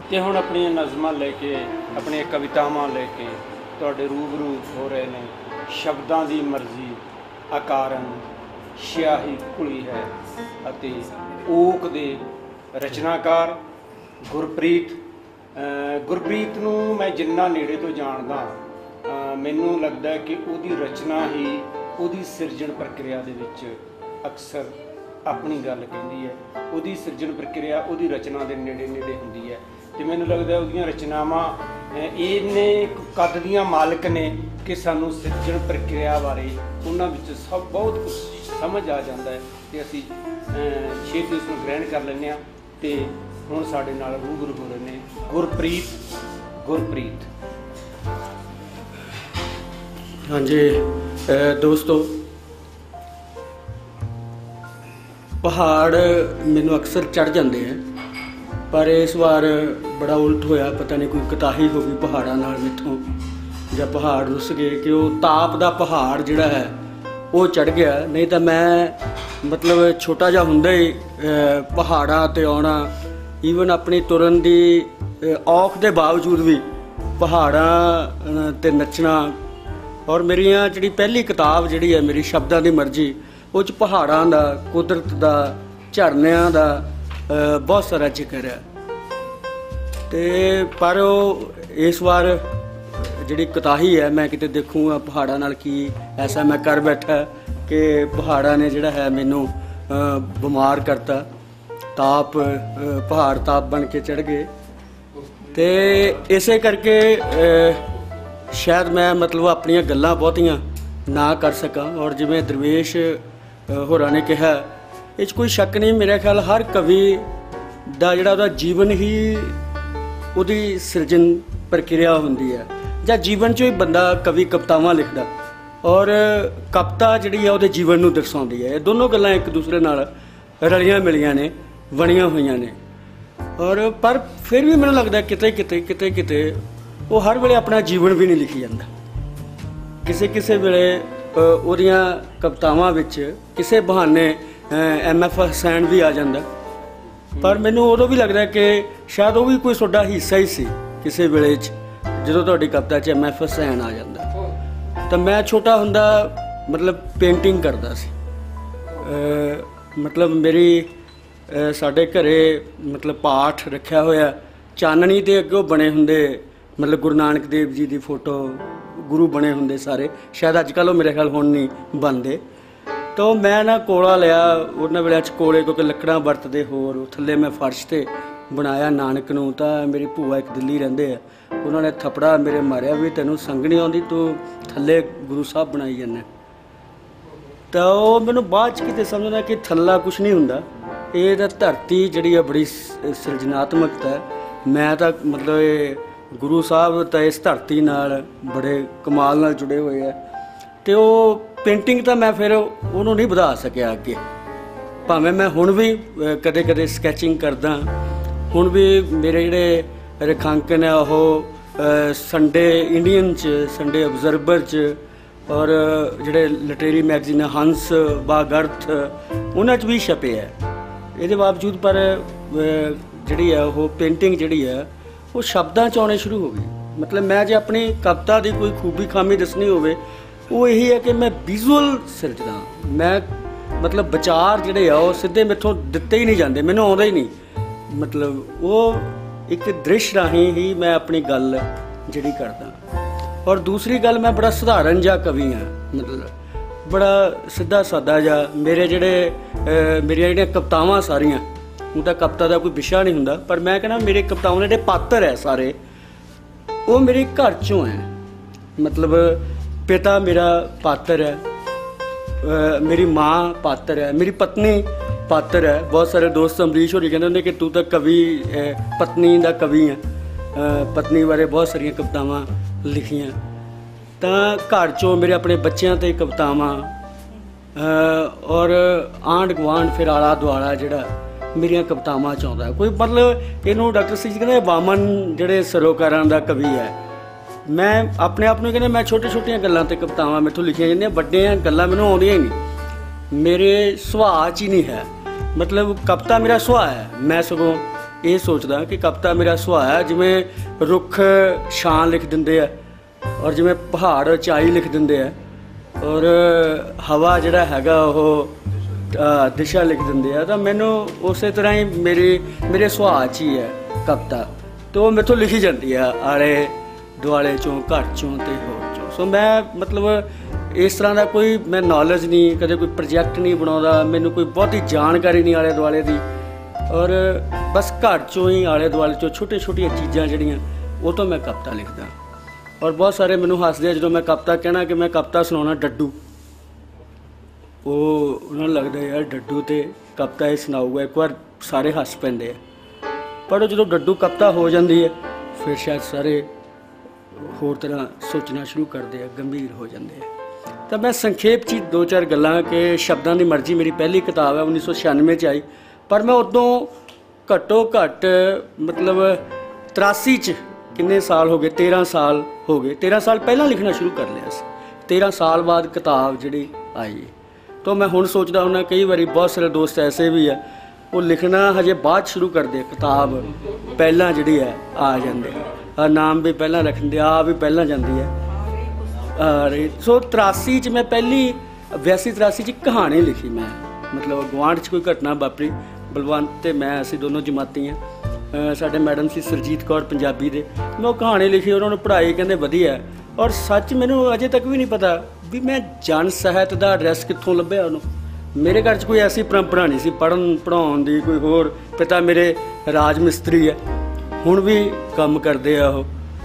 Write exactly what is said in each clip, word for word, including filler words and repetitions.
ਤੇ ਹੁਣ ਆਪਣੀਆਂ ਨਜ਼ਮਾਂ ਲੈ ਕੇ ਆਪਣੀਆਂ ਕਵਿਤਾਵਾਂ ਲੈ ਕੇ ਤੁਹਾਡੇ ਰੂਬਰੂ ਹੋ ਰਹੇ ਨੇ। ਸ਼ਬਦਾਂ ਦੀ ਮਰਜ਼ੀ ਅਕਾਰਨ ਸਿਆਹੀ ਘੁਲੀ ਹੈ ਅਤੇ ਓਕ ਦੇ ਰਚਨਾਕਾਰ ਗੁਰਪ੍ਰੀਤ। ਗੁਰਪ੍ਰੀਤ ਨੂੰ ਮੈਂ ਜਿੰਨਾ ਨੇੜੇ ਤੋਂ ਜਾਣਦਾ ਮੈਨੂੰ ਲੱਗਦਾ ਕਿ ਉਹਦੀ ਰਚਨਾ ਹੀ ਉਹਦੀ ਸਿਰਜਣ ਪ੍ਰਕਿਰਿਆ ਦੇ ਵਿੱਚ ਅਕਸਰ ਆਪਣੀ ਗੱਲ ਕਹਿੰਦੀ ਹੈ। ਉਹਦੀ ਸਿਰਜਣ ਪ੍ਰਕਿਰਿਆ ਉਹਦੀ ਰਚਨਾ ਦੇ ਨੇੜੇ ਨੇੜੇ ਹੁੰਦੀ ਹੈ ਅਤੇ ਮੈਨੂੰ ਲੱਗਦਾ ਉਹਦੀਆਂ ਰਚਨਾਵਾਂ ਇੰਨੇ ਕੱਦ ਦੀਆਂ ਮਾਲਕ ਨੇ ਕਿ ਸਾਨੂੰ ਸਿਰਜਣ ਪ੍ਰਕਿਰਿਆ ਬਾਰੇ ਉਹਨਾਂ ਵਿੱਚ ਸਭ ਬਹੁਤ ਕੁਛ ਸਮਝ ਆ ਜਾਂਦਾ ਹੈ ਅਤੇ ਅਸੀਂ ਛੇਤੀ ਉਸ ਨੂੰ ਗ੍ਰਹਿਣ ਕਰ ਲੈਂਦੇ ਹਾਂ। ਅਤੇ ਹੁਣ ਸਾਡੇ ਨਾਲ ਰੂਬਰੂ ਹੋ ਰਹੇ ਨੇ ਗੁਰਪ੍ਰੀਤ। ਗੁਰਪ੍ਰੀਤ ਹਾਂਜੀ ਦੋਸਤੋ, ਪਹਾੜ ਮੈਨੂੰ ਅਕਸਰ ਚੜ੍ਹ ਜਾਂਦੇ ਹੈ, ਪਰ ਇਸ ਵਾਰ ਬੜਾ ਉਲਟ ਹੋਇਆ। ਪਤਾ ਨਹੀਂ ਕੋਈ ਕੁਤਾਹੀ ਹੋ ਗਈ ਪਹਾੜਾਂ ਨਾਲ ਮੈਥੋਂ, ਜਾਂ ਪਹਾੜ ਰੁੱਸ ਗਏ ਕਿ ਉਹ ਤਾਪ ਦਾ ਪਹਾੜ ਜਿਹੜਾ ਹੈ ਉਹ ਚੜ੍ਹ ਗਿਆ। ਨਹੀਂ ਤਾਂ ਮੈਂ ਮਤਲਬ ਛੋਟਾ ਜਿਹਾ ਹੁੰਦਾ ਹੀ ਪਹਾੜਾਂ 'ਤੇ ਆਉਣਾ, ਈਵਨ ਆਪਣੀ ਤੁਰਨ ਦੀ ਔਖ ਦੇ ਬਾਵਜੂਦ ਵੀ ਪਹਾੜਾਂ 'ਤੇ ਨੱਚਣਾ। ਔਰ ਮੇਰੀਆਂ ਜਿਹੜੀ ਪਹਿਲੀ ਕਿਤਾਬ ਜਿਹੜੀ ਹੈ ਮੇਰੀ ਸ਼ਬਦਾਂ ਦੀ ਮਰਜ਼ੀ, ਉਹ 'ਚ ਪਹਾੜਾਂ ਦਾ, ਕੁਦਰਤ ਦਾ, ਝਰਨਿਆਂ ਦਾ ਬਹੁਤ ਸਾਰਾ ਜ਼ਿਕਰ ਹੈ। ਅਤੇ ਪਰ ਉਹ ਇਸ ਵਾਰ ਜਿਹੜੀ ਕੁਤਾਹੀ ਹੈ, ਮੈਂ ਕਿਤੇ ਦੇਖੂੰਗਾ ਪਹਾੜਾਂ ਨਾਲ ਕੀ ਐਸਾ ਮੈਂ ਕਰ ਬੈਠਾ ਕਿ ਪਹਾੜਾਂ ਨੇ ਜਿਹੜਾ ਹੈ ਮੈਨੂੰ ਬਿਮਾਰ ਕਰਤਾ। ਤਾਪ ਪਹਾੜ ਤਾਪ ਬਣ ਕੇ ਚੜ੍ਹ ਗਏ ਅਤੇ ਇਸੇ ਕਰਕੇ ਸ਼ਾਇਦ ਮੈਂ ਮਤਲਬ ਆਪਣੀਆਂ ਗੱਲਾਂ ਬਹੁਤੀਆਂ ਨਾ ਕਰ ਸਕਾਂ। ਔਰ ਜਿਵੇਂ ਦਰਵੇਸ਼ ਹੋਰਾਂ ਨੇ ਕਿਹਾ, ਇਹ 'ਚ ਕੋਈ ਸ਼ੱਕ ਨਹੀਂ, ਮੇਰੇ ਖਿਆਲ ਹਰ ਕਵੀ ਦਾ ਜਿਹੜਾ ਉਹਦਾ ਜੀਵਨ ਹੀ ਉਹਦੀ ਸਿਰਜਣ ਪ੍ਰਕਿਰਿਆ ਹੁੰਦੀ ਹੈ, ਜਾਂ ਜੀਵਨ 'ਚੋਂ ਹੀ ਬੰਦਾ ਕਵੀ ਕਵਿਤਾਵਾਂ ਲਿਖਦਾ ਔਰ ਕਵਿਤਾ ਜਿਹੜੀ ਆ ਉਹਦੇ ਜੀਵਨ ਨੂੰ ਦਰਸਾਉਂਦੀ ਹੈ। ਇਹ ਦੋਨੋਂ ਗੱਲਾਂ ਇੱਕ ਦੂਸਰੇ ਨਾਲ ਰਲੀਆਂ ਮਿਲੀਆਂ ਨੇ, ਬਣੀਆਂ ਹੋਈਆਂ ਨੇ। ਔਰ ਪਰ ਫਿਰ ਵੀ ਮੈਨੂੰ ਲੱਗਦਾ ਕਿਤੇ ਕਿਤੇ ਕਿਤੇ ਕਿਤੇ ਉਹ ਹਰ ਵੇਲੇ ਆਪਣਾ ਜੀਵਨ ਵੀ ਨਹੀਂ ਲਿਖੀ ਜਾਂਦਾ। ਕਿਸੇ ਕਿਸੇ ਵੇਲੇ ਉਹਦੀਆਂ ਕਵਿਤਾਵਾਂ ਵਿੱਚ ਕਿਸੇ ਬਹਾਨੇ ਐਮ ਐਫ ਹੁਸੈਨ ਵੀ ਆ ਜਾਂਦਾ, ਪਰ ਮੈਨੂੰ ਉਦੋਂ ਵੀ ਲੱਗਦਾ ਕਿ ਸ਼ਾਇਦ ਉਹ ਵੀ ਕੋਈ ਤੁਹਾਡਾ ਹਿੱਸਾ ਹੀ ਸੀ ਕਿਸੇ ਵੇਲੇ 'ਚ, ਜਦੋਂ ਤੁਹਾਡੀ ਕਵਿਤਾ 'ਚ ਐਮ ਐਫ ਹੁਸੈਨ ਆ ਜਾਂਦਾ। ਤਾਂ ਮੈਂ ਛੋਟਾ ਹੁੰਦਾ ਮਤਲਬ ਪੇਂਟਿੰਗ ਕਰਦਾ ਸੀ। ਮਤਲਬ ਮੇਰੀ ਸਾਡੇ ਘਰੇ ਮਤਲਬ ਪਾਠ ਰੱਖਿਆ ਹੋਇਆ, ਚਾਨਣੀ ਦੇ ਅੱਗੇ ਬਣੇ ਹੁੰਦੇ ਮਤਲਬ ਗੁਰੂ ਨਾਨਕ ਦੇਵ ਜੀ ਦੀ ਫੋਟੋ, ਗੁਰੂ ਬਣੇ ਹੁੰਦੇ ਸਾਰੇ। ਸ਼ਾਇਦ ਅੱਜ ਕੱਲ੍ਹ ਉਹ ਮੇਰੇ ਖਿਆਲ ਹੁਣ ਨਹੀਂ ਬਣਦੇ। ਤਾਂ ਮੈਂ ਨਾ ਕੋਲਾ ਲਿਆ ਉਹਨਾਂ ਵੇਲਿਆਂ 'ਚ ਕੋਲੇ, ਕਿਉਂਕਿ ਲੱਕੜਾਂ ਵਰਤਦੇ ਹੋਰ। ਥੱਲੇ ਮੈਂ ਫਰਸ਼ 'ਤੇ ਬਣਾਇਆ ਨਾਨਕ ਨੂੰ। ਤਾਂ ਮੇਰੀ ਭੂਆ ਇੱਕ ਦਿੱਲੀ ਰਹਿੰਦੇ ਆ, ਉਹਨਾਂ ਨੇ ਥੱਪੜਾ ਮੇਰੇ ਮਾਰਿਆ ਵੀ ਤੈਨੂੰ ਸੰਗ ਨਹੀਂ ਆਉਂਦੀ, ਤੂੰ ਥੱਲੇ ਗੁਰੂ ਸਾਹਿਬ ਬਣਾਈ ਜਾਂਦਾ। ਤਾਂ ਉਹ ਮੈਨੂੰ ਬਾਅਦ 'ਚ ਕਿਤੇ ਸਮਝਦਾ ਕਿ ਥੱਲਾ ਕੁਛ ਨਹੀਂ ਹੁੰਦਾ, ਇਹ ਤਾਂ ਧਰਤੀ ਜਿਹੜੀ ਆ ਬੜੀ ਸਿਰਜਨਾਤਮਕਤਾ ਹੈ। ਮੈਂ ਤਾਂ ਮਤਲਬ ਇਹ ਗੁਰੂ ਸਾਹਿਬ ਤਾਂ ਇਸ ਧਰਤੀ ਨਾਲ ਬੜੇ ਕਮਾਲ ਨਾਲ ਜੁੜੇ ਹੋਏ ਆ। ਅਤੇ ਉਹ ਪੇਂਟਿੰਗ ਤਾਂ ਮੈਂ ਫਿਰ ਉਹਨੂੰ ਨਹੀਂ ਵਧਾ ਸਕਿਆ ਅੱਗੇ, ਭਾਵੇਂ ਮੈਂ ਹੁਣ ਵੀ ਕਦੇ ਕਦੇ ਸਕੈਚਿੰਗ ਕਰਦਾ। ਹੁਣ ਵੀ ਮੇਰੇ ਜਿਹੜੇ ਰੇਖਾਂਕਨ ਹੈ ਉਹ ਸੰਡੇ ਇੰਡੀਅਨ 'ਚ, ਸੰਡੇ ਅਬਜ਼ਰਵਰ 'ਚ, ਔਰ ਜਿਹੜੇ ਲਿਟਰੇਰੀ ਮੈਗਜ਼ੀਨ ਹੰਸ, ਬਾਗਰਥ, ਉਹਨਾਂ 'ਚ ਵੀ ਛਪੇ ਹੈ। ਇਹਦੇ ਬਾਵਜੂਦ ਪਰ ਜਿਹੜੀ ਹੈ ਉਹ ਪੇਂਟਿੰਗ ਜਿਹੜੀ ਹੈ ਉਹ ਸ਼ਬਦਾਂ 'ਚ ਆਉਣੇ ਸ਼ੁਰੂ ਹੋ ਗਈ। ਮਤਲਬ ਮੈਂ ਜੇ ਆਪਣੀ ਕਵਿਤਾ ਦੀ ਕੋਈ ਖੂਬੀ ਖਾਮੀ ਦੱਸਣੀ ਹੋਵੇ, ਉਹ ਇਹੀ ਹੈ ਕਿ ਮੈਂ ਵਿਜ਼ੂਅਲ ਸਿਰਜਦਾ। ਮੈਂ ਮਤਲਬ ਵਿਚਾਰ ਜਿਹੜੇ ਆ ਉਹ ਸਿੱਧੇ ਮੈਥੋਂ ਦਿੱਤੇ ਹੀ ਨਹੀਂ ਜਾਂਦੇ, ਮੈਨੂੰ ਆਉਂਦਾ ਹੀ ਨਹੀਂ। ਮਤਲਬ ਉਹ ਇੱਕ ਦ੍ਰਿਸ਼ ਰਾਹੀਂ ਹੀ ਮੈਂ ਆਪਣੀ ਗੱਲ ਜਿਹੜੀ ਕਰਦਾ। ਔਰ ਦੂਸਰੀ ਗੱਲ, ਮੈਂ ਬੜਾ ਸਧਾਰਨ ਜਿਹਾ ਕਵੀ ਹਾਂ, ਮਤਲਬ ਬੜਾ ਸਿੱਧਾ ਸਾਦਾ ਜਿਹਾ। ਮੇਰੇ ਜਿਹੜੇ ਮੇਰੀਆਂ ਜਿਹੜੀਆਂ ਕਵਿਤਾਵਾਂ ਸਾਰੀਆਂ, ਹੁਣ ਤਾਂ ਕਵਿਤਾ ਦਾ ਕੋਈ ਵਿਸ਼ਾ ਨਹੀਂ ਹੁੰਦਾ, ਪਰ ਮੈਂ ਕਹਿੰਦਾ ਮੇਰੇ ਕਵਿਤਾਵਾਂ ਦੇ ਜਿਹੜੇ ਪਾਤਰ ਹੈ ਸਾਰੇ, ਉਹ ਮੇਰੇ ਘਰ 'ਚੋਂ ਹੈ। ਮਤਲਬ ਪਿਤਾ ਮੇਰਾ ਪਾਤਰ ਹੈ, ਮੇਰੀ ਮਾਂ ਪਾਤਰ ਹੈ, ਮੇਰੀ ਪਤਨੀ ਪਾਤਰ ਹੈ। ਬਹੁਤ ਸਾਰੇ ਦੋਸਤ ਅਮਰੀਸ਼ ਹੋਰੀ ਕਹਿੰਦੇ ਹੁੰਦੇ ਕਿ ਤੂੰ ਤਾਂ ਕਵੀ, ਪਤਨੀ ਦਾ ਕਵੀ ਹੈ। ਪਤਨੀ ਬਾਰੇ ਬਹੁਤ ਸਾਰੀਆਂ ਕਵਿਤਾਵਾਂ ਲਿਖੀਆਂ। ਤਾਂ ਘਰ 'ਚੋਂ ਮੇਰੇ ਆਪਣੇ ਬੱਚਿਆਂ 'ਤੇ ਕਵਿਤਾਵਾਂ, ਔਰ ਆਂਢ ਗੁਆਂਢ ਫਿਰ ਆਲਾ ਦੁਆਲਾ ਜਿਹੜਾ ਮੇਰੀਆਂ ਕਵਿਤਾਵਾਂ 'ਚ ਆਉਂਦਾ। ਕੋਈ ਮਤਲਬ ਇਹਨੂੰ ਡਾਕਟਰ ਸੀ ਕਹਿੰਦੇ ਵਾਮਨ ਜਿਹੜੇ ਸਰੋਕਾਰਾਂ ਦਾ ਕਵੀ ਹੈ। ਮੈਂ ਆਪਣੇ ਆਪ ਨੂੰ ਕਹਿੰਦਾ ਮੈਂ ਛੋਟੇ ਛੋਟੀਆਂ ਗੱਲਾਂ 'ਤੇ ਕਵਿਤਾਵਾਂ ਮੈਥੋਂ ਲਿਖੀਆਂ ਜਾਂਦੀਆਂ, ਵੱਡੀਆਂ ਗੱਲਾਂ ਮੈਨੂੰ ਆਉਂਦੀਆਂ ਹੀ ਨਹੀਂ, ਮੇਰੇ ਸੁਭਾਅ 'ਚ ਹੀ ਨਹੀਂ ਹੈ। ਮਤਲਬ ਕਵਿਤਾ ਮੇਰਾ ਸੁਭਾਅ ਹੈ। ਮੈਂ ਸਗੋਂ ਇਹ ਸੋਚਦਾ ਕਿ ਕਵਿਤਾ ਮੇਰਾ ਸੁਭਾਅ ਹੈ ਜਿਵੇਂ ਰੁੱਖ ਛਾਂ ਲਿਖ ਦਿੰਦੇ ਆ ਔਰ ਜਿਵੇਂ ਪਹਾੜ ਉਚਾਈ ਲਿਖ ਦਿੰਦੇ ਆ ਔਰ ਹਵਾ ਜਿਹੜਾ ਹੈਗਾ ਉਹ ਅ, ਦਿਸ਼ਾ ਲਿਖ ਦਿੰਦੇ ਆ, ਤਾਂ ਮੈਨੂੰ ਉਸੇ ਤਰ੍ਹਾਂ ਹੀ ਮੇਰੇ ਮੇਰੇ ਸੁਭਾਅ 'ਚ ਹੀ ਹੈ ਕਵਿਤਾ। ਤਾਂ ਉਹ ਮੈਥੋਂ ਲਿਖੀ ਜਾਂਦੀ ਆ ਆਲੇ ਦੁਆਲੇ 'ਚੋਂ, ਘਰ 'ਚੋਂ ਅਤੇ ਹੋਰ 'ਚੋਂ। ਸੋ ਮੈਂ ਮਤਲਬ ਇਸ ਤਰ੍ਹਾਂ ਦਾ ਕੋਈ ਮੈਂ ਨੌਲੇਜ ਨਹੀਂ, ਕਦੇ ਕੋਈ ਪ੍ਰੋਜੈਕਟ ਨਹੀਂ ਬਣਾਉਂਦਾ, ਮੈਨੂੰ ਕੋਈ ਬਹੁਤੀ ਜਾਣਕਾਰੀ ਨਹੀਂ ਆਲੇ ਦੁਆਲੇ ਦੀ, ਔਰ ਬਸ ਘਰ 'ਚੋਂ ਹੀ ਆਲੇ ਦੁਆਲੇ 'ਚੋਂ ਛੋਟੀਆਂ ਛੋਟੀਆਂ ਚੀਜ਼ਾਂ ਜਿਹੜੀਆਂ ਉਹ ਤੋਂ ਮੈਂ ਕਵਿਤਾ ਲਿਖਦਾ। ਔਰ ਬਹੁਤ ਸਾਰੇ ਮੈਨੂੰ ਹੱਸਦੇ ਆ ਜਦੋਂ ਮੈਂ ਕਵਿਤਾ ਕਹਿਣਾ ਕਿ ਮੈਂ ਕਵਿਤਾ ਸੁਣਾਉਣਾ ਡੱਡੂ, ਉਹ ਉਹਨਾਂ ਨੂੰ ਲੱਗਦਾ ਯਾਰ ਡੱਡੂ ਤੇ ਕਵਿਤਾ ਇਹ ਸੁਣਾਊਗਾ, ਇੱਕ ਵਾਰ ਸਾਰੇ ਹੱਸ ਪੈਂਦੇ ਆ। ਪਰ ਉਹ ਜਦੋਂ ਡੱਡੂ ਕਵਿਤਾ ਹੋ ਜਾਂਦੀ ਹੈ ਫਿਰ ਸ਼ਾਇਦ ਸਾਰੇ ਹੋਰ ਤਰ੍ਹਾਂ ਸੋਚਣਾ ਸ਼ੁਰੂ ਕਰਦੇ ਆ, ਗੰਭੀਰ ਹੋ ਜਾਂਦੇ ਆ। ਤਾਂ ਮੈਂ ਸੰਖੇਪ 'ਚ ਦੋ ਚਾਰ ਗੱਲਾਂ ਕਿ ਸ਼ਬਦਾਂ ਦੀ ਮਰਜ਼ੀ ਮੇਰੀ ਪਹਿਲੀ ਕਿਤਾਬ ਹੈ, ਉੱਨੀ ਸੌ ਛਿਆਨਵੇਂ 'ਚ ਆਈ, ਪਰ ਮੈਂ ਉਦੋਂ ਘੱਟੋ ਘੱਟ ਮਤਲਬ ਤਰਾਸੀ 'ਚ ਕਿੰਨੇ ਸਾਲ ਹੋ ਗਏ, ਤੇਰ੍ਹਾਂ ਸਾਲ ਹੋ ਗਏ, ਤੇਰ੍ਹਾਂ ਸਾਲ ਪਹਿਲਾਂ ਲਿਖਣਾ ਸ਼ੁਰੂ ਕਰ ਲਿਆ ਸੀ, ਤੇਰ੍ਹਾਂ ਸਾਲ ਬਾਅਦ ਕਿਤਾਬ ਜਿਹੜੀ ਆਈ। ਤਾਂ ਮੈਂ ਹੁਣ ਸੋਚਦਾ ਹੁੰਦਾ ਕਈ ਵਾਰੀ ਬਹੁਤ ਸਾਰੇ ਦੋਸਤ ਐਸੇ ਵੀ ਆ ਉਹ ਲਿਖਣਾ ਹਜੇ ਬਾਅਦ ਸ਼ੁਰੂ ਕਰਦੇ, ਕਿਤਾਬ ਪਹਿਲਾਂ ਜਿਹੜੀ ਹੈ ਆ ਜਾਂਦੇ ਆ, ਨਾਮ ਵੀ ਪਹਿਲਾਂ ਰੱਖਦੇ ਆ ਵੀ ਪਹਿਲਾਂ ਜਾਂਦੀ ਹੈ। ਸੋ ਤਰਾਸੀ 'ਚ ਮੈਂ ਪਹਿਲੀ ਬਿਆਸੀ ਤਰਾਸੀ 'ਚ ਕਹਾਣੀ ਲਿਖੀ ਮੈਂ, ਮਤਲਬ ਗੁਆਂਢ 'ਚ ਕੋਈ ਘਟਨਾ ਵਾਪਰੀ, ਬਲਵੰਤ ਅਤੇ ਮੈਂ ਅਸੀਂ ਦੋਨੋਂ ਜਮਾਤੀ ਹਾਂ, ਸਾਡੇ ਮੈਡਮ ਸੀ ਸਰਜੀਤ ਕੌਰ ਪੰਜਾਬੀ ਦੇ, ਮੈਂ ਉਹ ਕਹਾਣੀ ਲਿਖੀ, ਉਹਨਾਂ ਨੂੰ ਪੜ੍ਹਾਈ ਕਹਿੰਦੇ ਵਧੀਆ। ਔਰ ਸੱਚ ਮੈਨੂੰ ਅਜੇ ਤੱਕ ਵੀ ਨਹੀਂ ਪਤਾ ਵੀ ਮੈਂ ਜਨ ਸਾਹਿਤ ਦਾ ਐਡਰੈਸ ਕਿੱਥੋਂ ਲੱਭਿਆ ਉਹਨੂੰ। ਮੇਰੇ ਘਰ 'ਚ ਕੋਈ ਐਸੀ ਪਰੰਪਰਾ ਨਹੀਂ ਸੀ ਪੜ੍ਹਨ ਪੜ੍ਹਾਉਣ ਦੀ, ਕੋਈ ਹੋਰ। ਪਿਤਾ ਮੇਰੇ ਰਾਜ ਮਿਸਤਰੀ ਹੈ, ਹੁਣ ਵੀ ਕੰਮ ਕਰਦੇ ਆ ਉਹ,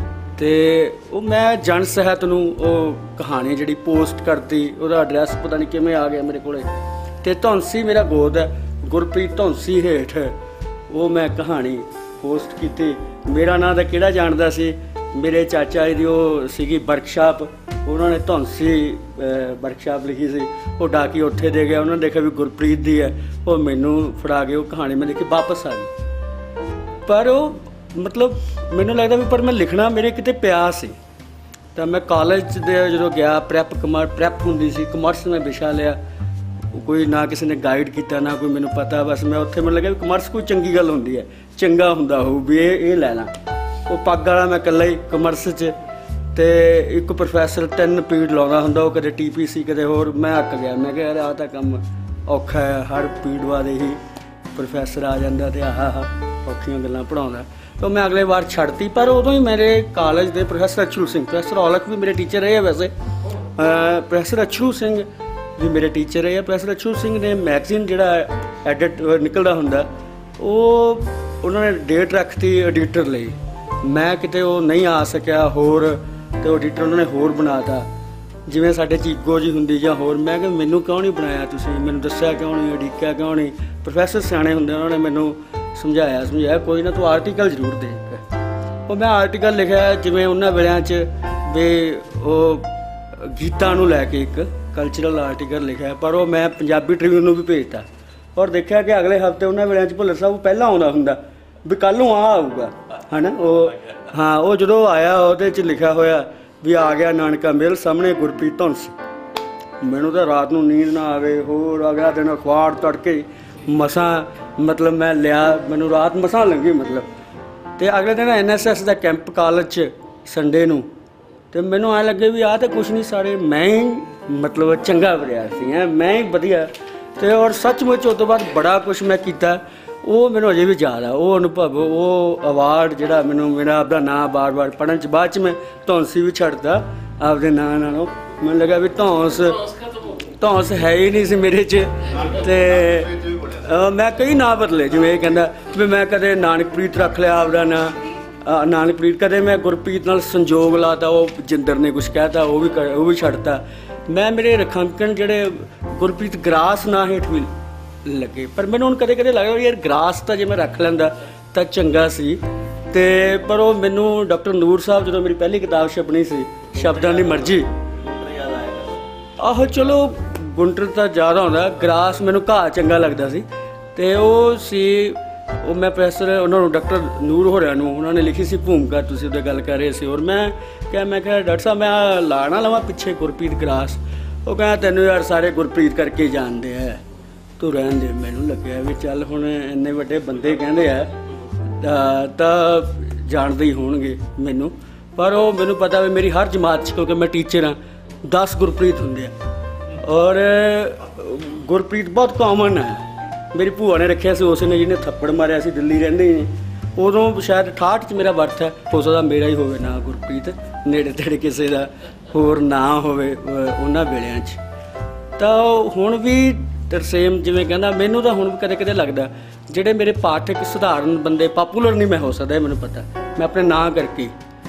ਅਤੇ ਉਹ ਮੈਂ ਜਨ ਸਾਹਿਤ ਨੂੰ ਉਹ ਕਹਾਣੀ ਜਿਹੜੀ ਪੋਸਟ ਕਰਤੀ, ਉਹਦਾ ਐਡਰੈਸ ਪਤਾ ਨਹੀਂ ਕਿਵੇਂ ਆ ਗਿਆ ਮੇਰੇ ਕੋਲ। ਅਤੇ ਧੌਂਸੀ ਮੇਰਾ ਗੋਦ ਹੈ, ਗੁਰਪ੍ਰੀਤ ਧੌਂਸੀ ਹੇਠ ਉਹ ਮੈਂ ਕਹਾਣੀ ਪੋਸਟ ਕੀਤੀ। ਮੇਰਾ ਨਾਂ ਤਾਂ ਕਿਹੜਾ ਜਾਣਦਾ ਸੀ, ਮੇਰੇ ਚਾਚਾ ਜੀ ਦੀ ਉਹ ਸੀਗੀ ਵਰਕਸ਼ਾਪ, ਉਹਨਾਂ ਨੇ ਧੌਂਸੀ ਵਰਕਸ਼ਾਪ ਲਿਖੀ ਸੀ, ਉਹ ਡਾਕੀ ਉੱਥੇ ਦੇ ਗਿਆ, ਉਹਨਾਂ ਨੇ ਦੇਖਿਆ ਵੀ ਗੁਰਪ੍ਰੀਤ ਦੀ ਹੈ, ਉਹ ਮੈਨੂੰ ਫੜਾ ਕੇ ਉਹ ਕਹਾਣੀ ਮੈਂ ਦੇਖੀ, ਵਾਪਸ ਆ ਗਈ। ਪਰ ਉਹ ਮਤਲਬ ਮੈਨੂੰ ਲੱਗਦਾ ਵੀ ਪਰ ਮੈਂ ਲਿਖਣਾ ਮੇਰੇ ਕਿਤੇ ਪਿਆ ਸੀ। ਤਾਂ ਮੈਂ ਕਾਲਜ ਦੇ ਜਦੋਂ ਗਿਆ, ਪ੍ਰੈਪ ਕਮਰ ਪ੍ਰੈਪ ਹੁੰਦੀ ਸੀ, ਕਮਰਸ ਮੈਂ ਵਿਸ਼ਾ ਲਿਆ, ਕੋਈ ਨਾ ਕਿਸੇ ਨੇ ਗਾਈਡ ਕੀਤਾ ਨਾ ਕੋਈ ਮੈਨੂੰ ਪਤਾ, ਬਸ ਮੈਂ ਉੱਥੇ ਮੈਨੂੰ ਲੱਗਿਆ ਵੀ ਕਮਰਸ ਕੋਈ ਚੰਗੀ ਗੱਲ ਹੁੰਦੀ ਹੈ, ਚੰਗਾ ਹੁੰਦਾ ਹੋਊ ਵੀ ਇਹ ਇਹ ਲੈ ਲਾਂ। ਉਹ ਪੱਗ ਵਾਲਾ ਮੈਂ ਇਕੱਲਾ ਹੀ ਕਮਰਸ 'ਚ, ਅਤੇ ਇੱਕ ਪ੍ਰੋਫੈਸਰ ਤਿੰਨ ਪੀਰੀਅਡ ਲਾਉਂਦਾ ਹੁੰਦਾ, ਉਹ ਕਦੇ ਟੀ ਪੀ ਸੀ ਕਦੇ ਹੋਰ। ਮੈਂ ਅੱਕ ਗਿਆ, ਮੈਂ ਕਿਹਾ ਯਾਰ ਆਹ ਤਾਂ ਕੰਮ ਔਖਾ ਹੈ, ਹਰ ਪੀਰੀਅਡ ਬਾਅਦ ਇਹੀ ਪ੍ਰੋਫੈਸਰ ਆ ਜਾਂਦਾ ਅਤੇ ਆਹ ਆਹ ਔਖੀਆਂ ਗੱਲਾਂ ਪੜ੍ਹਾਉਂਦਾ। ਤਾਂ ਮੈਂ ਅਗਲੇ ਵਾਰ ਛੱਡਤੀ। ਪਰ ਉਦੋਂ ਹੀ ਮੇਰੇ ਕਾਲਜ ਦੇ ਪ੍ਰੋਫੈਸਰ ਅਛਰੂ ਸਿੰਘ, ਪ੍ਰੋਫੈਸਰ ਔਲਖ ਵੀ ਮੇਰੇ ਟੀਚਰ ਰਹੇ ਆ ਵੈਸੇ, ਪ੍ਰੋਫੈਸਰ ਅਛਰੂ ਸਿੰਘ ਵੀ ਮੇਰੇ ਟੀਚਰ ਰਹੇ ਆ। ਪ੍ਰੋਫੈਸਰ ਅਛਰੂ ਸਿੰਘ ਨੇ ਮੈਗਜ਼ੀਨ ਜਿਹੜਾ ਐਡਿਟ ਨਿਕਲਦਾ ਹੁੰਦਾ, ਉਹ ਉਹਨਾਂ ਨੇ ਡੇਟ ਰੱਖਤੀ ਐਡੀਟਰ ਲਈ, ਮੈਂ ਕਿਤੇ ਉਹ ਨਹੀਂ ਆ ਸਕਿਆ ਹੋਰ, ਅਤੇ ਉਹ ਐਡੀਟਰ ਉਹਨਾਂ ਨੇ ਹੋਰ ਬਣਾ ਤਾ, ਜਿਵੇਂ ਸਾਡੇ 'ਚ ਈਗੋ ਜਿਹੀ ਹੁੰਦੀ ਜਾਂ ਹੋਰ। ਮੈਂ ਕਿਹਾ ਮੈਨੂੰ ਕਿਉਂ ਨਹੀਂ ਬਣਾਇਆ ਤੁਸੀਂ, ਮੈਨੂੰ ਦੱਸਿਆ ਕਿਉਂ ਨਹੀਂ, ਉਡੀਕਿਆ ਕਿਉਂ ਨਹੀਂ। ਪ੍ਰੋਫੈਸਰ ਸਿਆਣੇ ਹੁੰਦੇ, ਉਹਨਾਂ ਨੇ ਮੈਨੂੰ ਸਮਝਾਇਆ ਸਮਝਾਇਆ ਕੋਈ ਨਾ ਤੂੰ ਆਰਟੀਕਲ ਜ਼ਰੂਰ ਦੇਖ। ਉਹ ਮੈਂ ਆਰਟੀਕਲ ਲਿਖਿਆ ਜਿਵੇਂ ਉਹਨਾਂ ਵੇਲਿਆਂ 'ਚ ਵੀ ਉਹ ਗੀਤਾਂ ਨੂੰ ਲੈ ਕੇ ਇੱਕ ਕਲਚਰਲ ਆਰਟੀਕਲ ਲਿਖਿਆ, ਪਰ ਉਹ ਮੈਂ ਪੰਜਾਬੀ ਟ੍ਰਿਬਿਊਨ ਨੂੰ ਵੀ ਭੇਜਤਾ, ਔਰ ਦੇਖਿਆ ਕਿ ਅਗਲੇ ਹਫ਼ਤੇ ਉਹਨਾਂ ਵੇਲਿਆਂ 'ਚ ਭੁੱਲਰ ਸਾਹਿਬ ਪਹਿਲਾਂ ਆਉਂਦਾ ਹੁੰਦਾ ਵੀ ਕੱਲ੍ਹ ਨੂੰ ਆਹ ਆਊਗਾ, ਹੈ ਨਾ। ਉਹ ਹਾਂ ਉਹ ਜਦੋਂ ਆਇਆ ਉਹਦੇ 'ਚ ਲਿਖਿਆ ਹੋਇਆ ਵੀ ਆ ਗਿਆ ਨਾਨਕਾ ਮੇਲ ਸਾਹਮਣੇ ਗੁਰਪ੍ਰੀਤ ਧੌਂਸੀ। ਮੈਨੂੰ ਤਾਂ ਰਾਤ ਨੂੰ ਨੀਂਦ ਨਾ ਆਵੇ, ਹੋਰ ਅਗਲਾ ਦਿਨ ਅਖਬਾਰ ਤੜਕੇ ਮਸਾਂ ਮਤਲਬ ਮੈਂ ਲਿਆ, ਮੈਨੂੰ ਰਾਤ ਮਸਾਂ ਲੰਘੀ ਮਤਲਬ। ਅਤੇ ਅਗਲੇ ਦਿਨ ਐਨ ਐਸ ਐਸ ਦਾ ਕੈਂਪ ਕਾਲਜ 'ਚ ਸੰਡੇ ਨੂੰ, ਅਤੇ ਮੈਨੂੰ ਐਂ ਲੱਗੇ ਵੀ ਆਹ ਤਾਂ ਕੁਛ ਨਹੀਂ, ਸਾਰੇ ਮੈਂ ਹੀ ਮਤਲਬ ਚੰਗਾ ਵਿਦਿਆਰਥੀ ਹਾਂ, ਮੈਂ ਹੀ ਵਧੀਆ। ਅਤੇ ਔਰ ਸੱਚਮੁੱਚ ਉਸ ਤੋਂ ਬਾਅਦ ਬੜਾ ਕੁਛ ਮੈਂ ਕੀਤਾ, ਉਹ ਮੈਨੂੰ ਅਜੇ ਵੀ ਯਾਦ ਆ ਉਹ ਅਨੁਭਵ, ਉਹ ਅਵਾਰਡ ਜਿਹੜਾ ਮੈਨੂੰ ਮੇਰਾ ਆਪਦਾ ਨਾਂ ਬਾਰ ਬਾਰ ਪੜ੍ਹਨ 'ਚ, ਬਾਅਦ 'ਚ ਮੈਂ ਧੌਂਸੀ ਵੀ ਛੱਡਦਾ ਆਪਦੇ ਨਾਂ ਨਾਲੋਂ, ਮੈਨੂੰ ਲੱਗਾ ਵੀ ਧੌਂਸ ਧੌਂਸ ਹੈ ਹੀ ਨਹੀਂ ਸੀ ਮੇਰੇ 'ਚ। ਅਤੇ ਮੈਂ ਕਈ ਨਾਂ ਬਦਲੇ, ਜਿਵੇਂ ਇਹ ਕਹਿੰਦਾ ਵੀ ਮੈਂ ਕਦੇ ਨਾਨਕਪ੍ਰੀਤ ਰੱਖ ਲਿਆ ਆਪਦਾ ਨਾਂ, ਨਾਨਕਪ੍ਰੀਤ, ਕਦੇ ਮੈਂ ਗੁਰਪ੍ਰੀਤ ਨਾਲ ਸੰਜੋਗ ਲਾਤਾ, ਉਹ ਜਿੰਦਰ ਨੇ ਕੁਛ ਕਹਿ ਤਾ ਉਹ ਵੀ ਉਹ ਵੀ ਛੱਡਤਾ। ਮੈਂ ਮੇਰੇ ਰਖਾਂਕਣ ਜਿਹੜੇ ਗੁਰਪ੍ਰੀਤ ਗਰਾਸ ਨਾਂ ਹੇਠ ਵੀ ਲੱਗੇ, ਪਰ ਮੈਨੂੰ ਹੁਣ ਕਦੇ ਕਦੇ ਲੱਗਦਾ ਯਾਰ ਗਰਾਸ ਤਾਂ ਜੇ ਮੈਂ ਰੱਖ ਲੈਂਦਾ ਤਾਂ ਚੰਗਾ ਸੀ। ਅਤੇ ਪਰ ਉਹ ਮੈਨੂੰ ਡਾਕਟਰ ਨੂਰ ਸਾਹਿਬ ਜਦੋਂ ਮੇਰੀ ਪਹਿਲੀ ਕਿਤਾਬ ਛਪਣੀ ਸੀ ਸ਼ਬਦਾਂ ਦੀ ਮਰਜ਼ੀ, ਆਹੋ ਚਲੋ ਗੁੰਟਰ ਤਾਂ ਜ਼ਿਆਦਾ ਹੁੰਦਾ, ਗਰਾਸ ਮੈਨੂੰ ਘਾਹ ਚੰਗਾ ਲੱਗਦਾ ਸੀ। ਅਤੇ ਉਹ ਸੀ ਉਹ ਮੈਂ ਪ੍ਰੋਫੈਸਰ ਉਹਨਾਂ ਨੂੰ ਡਾਕਟਰ ਨੂਰ ਹੋਰਾਂ ਨੂੰ ਉਹਨਾਂ ਨੇ ਲਿਖੀ ਸੀ ਭੂਮਿਕਾ, ਤੁਸੀਂ ਉਹਦੇ ਗੱਲ ਕਰ ਰਹੇ ਸੀ, ਔਰ ਮੈਂ ਕਿਹਾ ਮੈਂ ਕਿਹਾ ਡਾਕਟਰ ਸਾਹਿਬ ਮੈਂ ਲਾ ਨਾ ਲਵਾਂ ਪਿੱਛੇ ਗੁਰਪ੍ਰੀਤ ਗਰਾਸ। ਉਹ ਕਹਿੰਦਾ ਤੈਨੂੰ ਯਾਰ ਸਾਰੇ ਗੁਰਪ੍ਰੀਤ ਕਰਕੇ ਜਾਣਦੇ ਹੈ, ਤੂੰ ਰਹਿਣ ਦੇ। ਮੈਨੂੰ ਲੱਗਿਆ ਵੀ ਚੱਲ ਹੁਣ ਇੰਨੇ ਵੱਡੇ ਬੰਦੇ ਕਹਿੰਦੇ ਆ ਅ, ਤਾਂ ਜਾਣਦੇ ਹੀ ਹੋਣਗੇ ਮੈਨੂੰ, ਪਰ ਉਹ ਮੈਨੂੰ ਪਤਾ ਵੀ ਮੇਰੀ ਹਰ ਜਮਾਤ 'ਚ, ਕਿਉਂਕਿ ਮੈਂ ਟੀਚਰ ਹਾਂ, ਦਸ ਗੁਰਪ੍ਰੀਤ ਹੁੰਦੇ ਆ। ਔਰ ਗੁਰਪ੍ਰੀਤ ਬਹੁਤ ਕਾਮਨ ਹੈ। ਮੇਰੀ ਭੂਆ ਨੇ ਰੱਖਿਆ ਸੀ, ਉਸ ਨੇ ਜਿਹਨੇ ਥੱਪੜ ਮਾਰਿਆ ਸੀ, ਦਿੱਲੀ ਰਹਿੰਦੇ ਨੇ ਉਦੋਂ, ਸ਼ਾਇਦ ਅਠਾਹਠ 'ਚ ਮੇਰਾ ਬਰਥ ਹੈ, ਹੋ ਸਕਦਾ ਮੇਰਾ ਹੀ ਹੋਵੇ ਨਾਂ ਗੁਰਪ੍ਰੀਤ, ਨੇੜੇ ਤੇੜੇ ਕਿਸੇ ਦਾ ਹੋਰ ਨਾਂ ਹੋਵੇ ਉਹਨਾਂ ਵੇਲਿਆਂ 'ਚ। ਤਾਂ ਹੁਣ ਵੀ ਤਰਸੇਮ ਜਿਵੇਂ ਕਹਿੰਦਾ, ਮੈਨੂੰ ਤਾਂ ਹੁਣ ਵੀ ਕਦੇ ਕਦੇ ਲੱਗਦਾ ਜਿਹੜੇ ਮੇਰੇ ਪਾਠਕ ਸਧਾਰਨ ਬੰਦੇ, ਪਾਪੂਲਰ ਨਹੀਂ ਮੈਂ ਹੋ ਸਕਦਾ, ਮੈਨੂੰ ਪਤਾ, ਮੈਂ ਆਪਣੇ ਨਾਂ ਕਰਕੇ,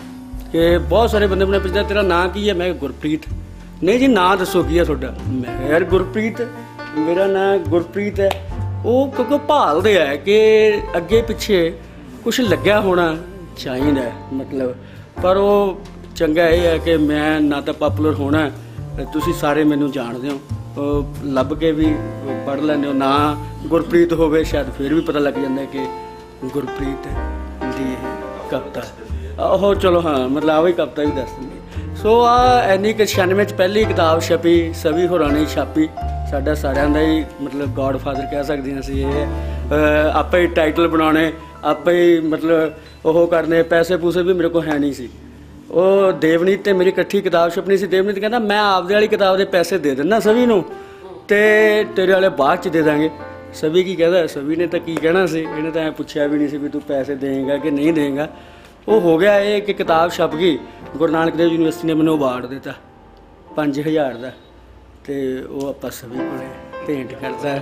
ਕਿ ਬਹੁਤ ਸਾਰੇ ਬੰਦੇ ਮੈਨੂੰ ਪੁੱਛਦੇ ਤੇਰਾ ਨਾਂ ਕੀ ਹੈ, ਮੈਂ ਗੁਰਪ੍ਰੀਤ। ਨਹੀਂ ਜੀ ਨਾਂ ਦੱਸੋ ਕੀ ਹੈ ਤੁਹਾਡਾ, ਮੈਂ ਯਾਰ ਗੁਰਪ੍ਰੀਤ, ਮੇਰਾ ਨਾਂ ਗੁਰਪ੍ਰੀਤ ਹੈ। ਉਹ ਕਿਉਂਕਿ ਭਾਲਦੇ ਆ ਕਿ ਅੱਗੇ ਪਿੱਛੇ ਕੁਛ ਲੱਗਿਆ ਹੋਣਾ ਚਾਹੀਦਾ ਮਤਲਬ, ਪਰ ਉਹ ਚੰਗਾ ਇਹ ਹੈ ਕਿ ਮੈਂ ਨਾ ਤਾਂ ਪਾਪੂਲਰ ਹੋਣਾ, ਤੁਸੀਂ ਸਾਰੇ ਮੈਨੂੰ ਜਾਣਦੇ ਹੋ, ਉਹ ਲੱਭ ਕੇ ਵੀ ਪੜ੍ਹ ਲੈਂਦੇ ਹੋ, ਨਾ ਗੁਰਪ੍ਰੀਤ ਹੋਵੇ ਸ਼ਾਇਦ ਫਿਰ ਵੀ ਪਤਾ ਲੱਗ ਜਾਂਦਾ ਕਿ ਗੁਰਪ੍ਰੀਤ ਦੀ ਕਵਿਤਾ, ਉਹ ਚਲੋ ਹਾਂ ਮਤਲਬ ਆਹ ਹੀ ਕਵਿਤਾ ਵੀ ਦੱਸ ਦਿੰਦੀ। ਸੋ ਆ ਐਨੀ ਕਿ ਛਿਆਨਵੇਂ 'ਚ ਪਹਿਲੀ ਕਿਤਾਬ ਛਪੀ, ਸਵੀ ਹੋਰਾਂ ਨੇ ਛਾਪੀ, ਸਾਡਾ ਸਾਰਿਆਂ ਦਾ ਹੀ ਮਤਲਬ ਗੋਡ ਫਾਦਰ ਕਹਿ ਸਕਦੇ ਹਾਂ ਅਸੀਂ। ਇਹ ਆਪੇ ਹੀ ਟਾਈਟਲ ਬਣਾਉਣੇ, ਆਪੇ ਹੀ ਮਤਲਬ ਉਹ ਕਰਨੇ, ਪੈਸੇ ਪੂਸੇ ਵੀ ਮੇਰੇ ਕੋਲ ਹੈ ਨਹੀਂ ਸੀ। ਉਹ ਦੇਵਨੀਤ ਤੇ ਮੇਰੀ ਇਕੱਠੀ ਕਿਤਾਬ ਛਪਣੀ ਸੀ। ਦੇਵਨੀਤ ਕਹਿੰਦਾ ਮੈਂ ਆਪਦੇ ਵਾਲੀ ਕਿਤਾਬ ਦੇ ਪੈਸੇ ਦੇ ਦਿੰਦਾ ਸਵੀ ਨੂੰ, ਅਤੇ ਤੇਰੇ ਵਾਲੇ ਬਾਅਦ 'ਚ ਦੇ ਦਾਂਗੇ। ਸਵੀ ਕੀ ਕਹਿੰਦਾ, ਸਵੀ ਨੇ ਤਾਂ ਕੀ ਕਹਿਣਾ ਸੀ, ਇਹਨੇ ਤਾਂ ਐਂ ਪੁੱਛਿਆ ਵੀ ਨਹੀਂ ਸੀ ਵੀ ਤੂੰ ਪੈਸੇ ਦੇਂਗਾ ਕਿ ਨਹੀਂ ਦੇਂਗਾ। ਉਹ ਹੋ ਗਿਆ ਇਹ ਕਿ ਕਿਤਾਬ ਛਪ ਗਈ, ਗੁਰੂ ਨਾਨਕ ਦੇਵ ਯੂਨੀਵਰਸਿਟੀ ਨੇ ਮੈਨੂੰ ਅਵਾਰਡ ਦਿੱਤਾ ਪੰਜ ਹਜ਼ਾਰ ਦਾ, ਅਤੇ ਉਹ ਆਪਾਂ ਸਵੀ ਕੋਲੇ ਭੇਂਟ ਕਰਦਾ,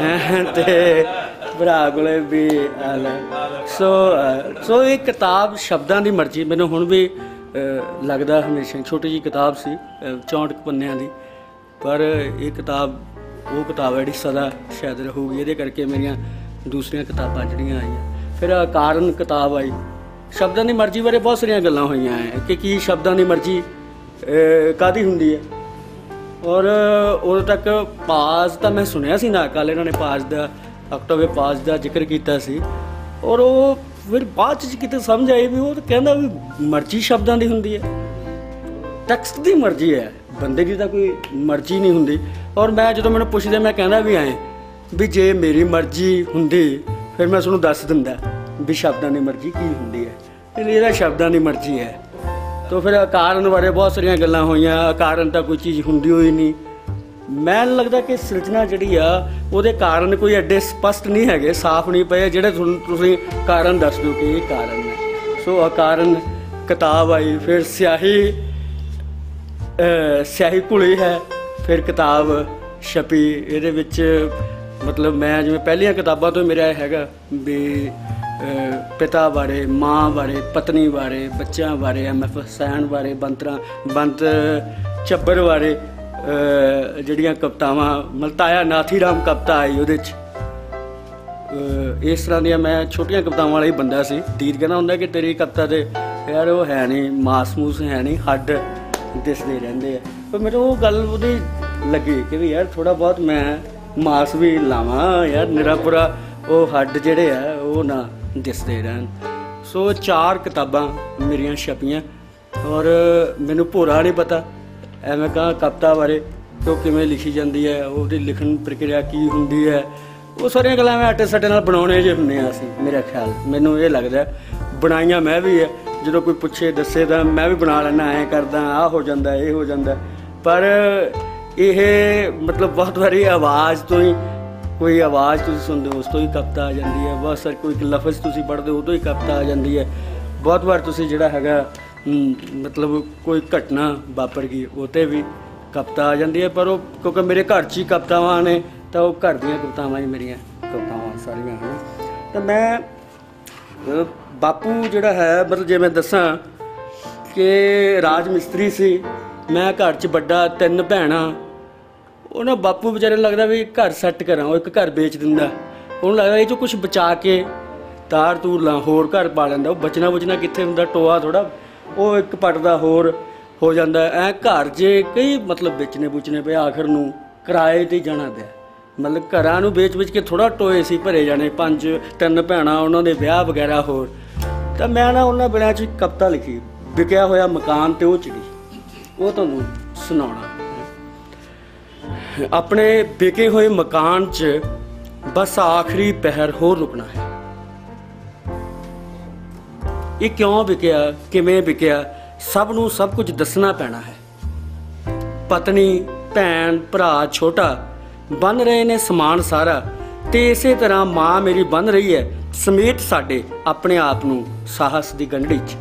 ਅਤੇ ਭਰਾ ਕੋਲੇ ਵੀ ਆਲ। ਸੋ ਸੋ ਇਹ ਕਿਤਾਬ ਸ਼ਬਦਾਂ ਦੀ ਮਰਜ਼ੀ, ਮੈਨੂੰ ਹੁਣ ਵੀ ਲੱਗਦਾ ਹਮੇਸ਼ਾ, ਛੋਟੀ ਜਿਹੀ ਕਿਤਾਬ ਸੀ ਚੌਂਹਠ ਪੰਨਿਆਂ ਦੀ, ਪਰ ਇਹ ਕਿਤਾਬ ਉਹ ਕਿਤਾਬ ਹੈ ਜਿਹੜੀ ਸਦਾ ਸ਼ਾਇਦ ਰਹੂਗੀ। ਇਹਦੇ ਕਰਕੇ ਮੇਰੀਆਂ ਦੂਸਰੀਆਂ ਕਿਤਾਬਾਂ ਜਿਹੜੀਆਂ ਆਈਆਂ, ਫਿਰ ਕਾਰਨ ਕਿਤਾਬ ਆਈ। ਸ਼ਬਦਾਂ ਦੀ ਮਰਜ਼ੀ ਬਾਰੇ ਬਹੁਤ ਸਾਰੀਆਂ ਗੱਲਾਂ ਹੋਈਆਂ ਹੈ ਕਿ ਕੀ ਸ਼ਬਦਾਂ ਦੀ ਮਰਜ਼ੀ ਕਾਹਦੀ ਹੁੰਦੀ ਹੈ। ਔਰ ਉਦੋਂ ਤੱਕ ਪਾਜ਼ ਤਾਂ ਮੈਂ ਸੁਣਿਆ ਸੀ, ਨਾ ਕੱਲ੍ਹ ਇਹਨਾਂ ਨੇ ਪਾਜ਼ ਦਾ, ਅਕਟੋਬਰ ਪਾਜ਼ ਦਾ ਜ਼ਿਕਰ ਕੀਤਾ ਸੀ, ਔਰ ਉਹ ਫਿਰ ਬਾਅਦ 'ਚ ਕਿਤੇ ਸਮਝ ਆਈ ਵੀ ਉਹ ਤਾਂ ਕਹਿੰਦਾ ਵੀ ਮਰਜ਼ੀ ਸ਼ਬਦਾਂ ਦੀ ਹੁੰਦੀ ਹੈ, ਟੈਕਸਟ ਦੀ ਮਰਜ਼ੀ ਹੈ, ਬੰਦੇ ਦੀ ਤਾਂ ਕੋਈ ਮਰਜ਼ੀ ਨਹੀਂ ਹੁੰਦੀ। ਔਰ ਮੈਂ ਜਦੋਂ ਮੈਨੂੰ ਪੁੱਛਦੇ, ਮੈਂ ਕਹਿੰਦਾ ਵੀ ਐਂ ਵੀ ਜੇ ਮੇਰੀ ਮਰਜ਼ੀ ਹੁੰਦੀ ਫਿਰ ਮੈਂ ਤੁਹਾਨੂੰ ਦੱਸ ਦਿੰਦਾ ਵੀ ਸ਼ਬਦਾਂ ਦੀ ਮਰਜ਼ੀ ਕੀ ਹੁੰਦੀ ਹੈ, ਇਹਦਾ ਸ਼ਬਦਾਂ ਦੀ ਮਰਜ਼ੀ ਹੈ। ਤਾਂ ਫਿਰ ਅਕਾਰਨ ਬਾਰੇ ਬਹੁਤ ਸਾਰੀਆਂ ਗੱਲਾਂ ਹੋਈਆਂ, ਅਕਾਰਨ ਤਾਂ ਕੋਈ ਚੀਜ਼ ਹੁੰਦੀ ਹੋਈ ਨਹੀਂ। ਮੈਨੂੰ ਲੱਗਦਾ ਕਿ ਸਿਰਜਣਾ ਜਿਹੜੀ ਆ ਉਹਦੇ ਕਾਰਨ ਕੋਈ ਐਡੇ ਸਪਸ਼ਟ ਨਹੀਂ ਹੈਗੇ, ਸਾਫ਼ ਨਹੀਂ ਪਏ ਜਿਹੜੇ ਤੁਹਾਨੂੰ ਤੁਸੀਂ ਕਾਰਨ ਦੱਸ ਦਿਓ ਕਿ ਇਹ ਕਾਰਨ ਹੈ। ਸੋ ਅਕਾਰਨ ਕਿਤਾਬ ਆਈ, ਫਿਰ ਸਿਆਹੀ ਸਿਆਹੀ ਘੁਲੀ ਹੈ, ਫਿਰ ਕਿਤਾਬ ਛਪੀ। ਇਹਦੇ ਵਿੱਚ ਮਤਲਬ ਮੈਂ ਜਿਵੇਂ ਪਹਿਲੀਆਂ ਕਿਤਾਬਾਂ ਤੋਂ ਮੇਰਾ ਹੈਗਾ ਵੀ ਪਿਤਾ ਬਾਰੇ, ਮਾਂ ਬਾਰੇ, ਪਤਨੀ ਬਾਰੇ, ਬੱਚਿਆਂ ਬਾਰੇ, ਐਮ ਐਫ ਹੁਸੈਨ ਬਾਰੇ, ਬੰਤਰਾ ਬੰਤ ਚੱਬਰ ਬਾਰੇ ਜਿਹੜੀਆਂ ਕਵਿਤਾਵਾਂ, ਮਲਤਾਇਆ ਨਾਥੀ ਰਾਮ ਕਵਿਤਾ ਆਈ ਉਹਦੇ 'ਚ। ਇਸ ਤਰ੍ਹਾਂ ਦੀਆਂ ਮੈਂ ਛੋਟੀਆਂ ਕਵਿਤਾਵਾਂ ਵਾਲਾ ਹੀ ਬੰਦਾ ਸੀ। ਦੀਦ ਕਹਿੰਦਾ ਹੁੰਦਾ ਕਿ ਤੇਰੀ ਕਵਿਤਾ ਦੇ ਯਾਰ ਉਹ ਹੈ ਨਹੀਂ, ਮਾਸ ਮੂਸ ਹੈ ਨਹੀਂ, ਹੱਡ ਦਿਸਦੇ ਰਹਿੰਦੇ ਆ। ਪਰ ਮੈਨੂੰ ਉਹ ਗੱਲ ਉਹਦੀ ਲੱਗੀ ਕਿ ਵੀ ਯਾਰ ਥੋੜ੍ਹਾ ਬਹੁਤ ਮੈਂ ਮਾਸ ਵੀ ਲਾਵਾਂ ਯਾਰ, ਨਿਰਾ ਪੂਰਾ ਉਹ ਹੱਡ ਜਿਹੜੇ ਆ ਉਹ ਨਾ ਦਿਸਦੇ ਰਹਿਣ। ਸੋ ਚਾਰ ਕਿਤਾਬਾਂ ਮੇਰੀਆਂ ਛਪੀਆਂ, ਔਰ ਮੈਨੂੰ ਭੋਰਾ ਨਹੀਂ ਪਤਾ ਐਵੇਂ ਕਹਾਂ ਕਵਿਤਾ ਬਾਰੇ ਕਿ ਉਹ ਕਿਵੇਂ ਲਿਖੀ ਜਾਂਦੀ ਹੈ, ਉਹਦੀ ਲਿਖਣ ਪ੍ਰਕਿਰਿਆ ਕੀ ਹੁੰਦੀ ਹੈ, ਉਹ ਸਾਰੀਆਂ ਗੱਲਾਂ ਮੈਂ ਆਟੇ ਸੱਟੇ ਨਾਲ ਬਣਾਉਣੇ ਜੇ ਹੁੰਦੇ ਹਾਂ ਅਸੀਂ, ਮੇਰਾ ਖਿਆਲ, ਮੈਨੂੰ ਇਹ ਲੱਗਦਾ। ਬਣਾਈਆਂ ਮੈਂ ਵੀ ਹੈ, ਜਦੋਂ ਕੋਈ ਪੁੱਛੇ ਦੱਸੇ ਤਾਂ ਮੈਂ ਵੀ ਬਣਾ ਲੈਂਦਾ, ਐਂ ਕਰਦਾ, ਆਹ ਹੋ ਜਾਂਦਾ, ਇਹ ਹੋ ਜਾਂਦਾ। ਪਰ ਇਹ ਮਤਲਬ ਬਹੁਤ ਵਾਰੀ ਆਵਾਜ਼ ਤੋਂ ਹੀ, ਕੋਈ ਆਵਾਜ਼ ਤੁਸੀਂ ਸੁਣਦੇ ਹੋ ਉਸ ਤੋਂ ਹੀ ਕਵਿਤਾ ਆ ਜਾਂਦੀ ਹੈ, ਬਹੁਤ ਸਾਰੇ ਕੋਈ ਇੱਕ ਲਫ਼ਜ਼ ਤੁਸੀਂ ਪੜ੍ਹਦੇ ਹੋ ਉਹ ਤੋਂ ਹੀ ਕਵਿਤਾ ਆ ਜਾਂਦੀ ਹੈ। ਬਹੁਤ ਵਾਰ ਤੁਸੀਂ ਜਿਹੜਾ ਹੈਗਾ ਮਤਲਬ ਕੋਈ ਘਟਨਾ ਵਾਪਰ ਗਈ ਉਹ 'ਤੇ ਵੀ ਕਵਿਤਾ ਆ ਜਾਂਦੀ ਹੈ। ਪਰ ਉਹ ਕਿਉਂਕਿ ਮੇਰੇ ਘਰ 'ਚ ਹੀ ਕਵਿਤਾਵਾਂ ਨੇ, ਤਾਂ ਉਹ ਘਰ ਦੀਆਂ ਕਵਿਤਾਵਾਂ ਹੀ ਮੇਰੀਆਂ ਕਵਿਤਾਵਾਂ ਸਾਰੀਆਂ ਹਨ। ਤਾਂ ਮੈਂ ਬਾਪੂ ਜਿਹੜਾ ਹੈ, ਮਤਲਬ ਜੇ ਮੈਂ ਦੱਸਾਂ ਕਿ ਰਾਜ ਮਿਸਤਰੀ ਸੀ, ਮੈਂ ਘਰ 'ਚ ਵੱਡਾ, ਤਿੰਨ ਭੈਣਾਂ। ਉਹ ਨਾ ਬਾਪੂ ਵਿਚਾਰੇ ਨੂੰ ਲੱਗਦਾ ਵੀ ਘਰ ਸੈੱਟ ਕਰਾਂ, ਉਹ ਇੱਕ ਘਰ ਵੇਚ ਦਿੰਦਾ, ਉਹਨੂੰ ਲੱਗਦਾ ਇਹ 'ਚੋਂ ਕੁਛ ਬਚਾ ਕੇ ਤਾਰ ਤੂਰ ਲਾ ਹੋਰ ਘਰ ਪਾ ਲੈਂਦਾ। ਉਹ ਬਚਣਾ ਬੁਚਣਾ ਕਿੱਥੇ ਹੁੰਦਾ, ਟੋਆ ਥੋੜ੍ਹਾ, ਉਹ ਇੱਕ ਪੱਟਦਾ ਹੋਰ ਹੋ ਜਾਂਦਾ। ਐਂ ਘਰ ਜੇ ਕਈ ਮਤਲਬ ਵੇਚਣੇ ਬੁਚਣੇ ਪਏ, ਆਖਰ ਨੂੰ ਕਿਰਾਏ 'ਤੇ ਜਾਣਾ ਪਿਆ। ਮਤਲਬ ਘਰਾਂ ਨੂੰ ਵੇਚ ਵੇਚ ਕੇ ਥੋੜ੍ਹਾ ਟੋਏ ਸੀ ਭਰੇ ਜਾਣੇ, ਪੰਜ ਤਿੰਨ ਭੈਣਾਂ, ਉਹਨਾਂ ਦੇ ਵਿਆਹ ਵਗੈਰਾ ਹੋਰ। ਤਾਂ ਮੈਂ ਨਾ ਉਹਨਾਂ ਬਿਨਾਂ 'ਚ ਕਵਿਤਾ ਲਿਖੀ, ਵਿਕਿਆ ਹੋਇਆ ਮਕਾਨ ਤੇ ਉਹ ਚਿੜੀ, ਉਹ ਤੁਹਾਨੂੰ ਸੁਣਾਉਣਾ। ਆਪਣੇ ਵਿਕੇ ਹੋਏ ਮਕਾਨ 'ਚ ਬਸ ਆਖਰੀ ਪਹਿਰ ਹੋਰ ਰੁਕਣਾ ਹੈ, ਇਹ ਕਿਉਂ ਵਿਕਿਆ, ਕਿਵੇਂ ਵਿਕਿਆ, ਸਭ ਨੂੰ ਸਭ ਕੁਝ ਦੱਸਣਾ ਪੈਣਾ ਹੈ। ਪਤਨੀ, ਭੈਣ, ਭਰਾ, ਛੋਟਾ ਬੰਨ ਰਹੇ ਨੇ ਸਮਾਨ ਸਾਰਾ, ਤੇ ਇਸੇ ਤਰ੍ਹਾਂ ਮਾਂ ਮੇਰੀ ਬੰਨ ਰਹੀ ਹੈ ਸਮੇਤ ਸਾਡੇ ਆਪਣੇ ਆਪ ਨੂੰ ਸਾਹਸ ਦੀ ਗੰਢੜੀ 'ਚ।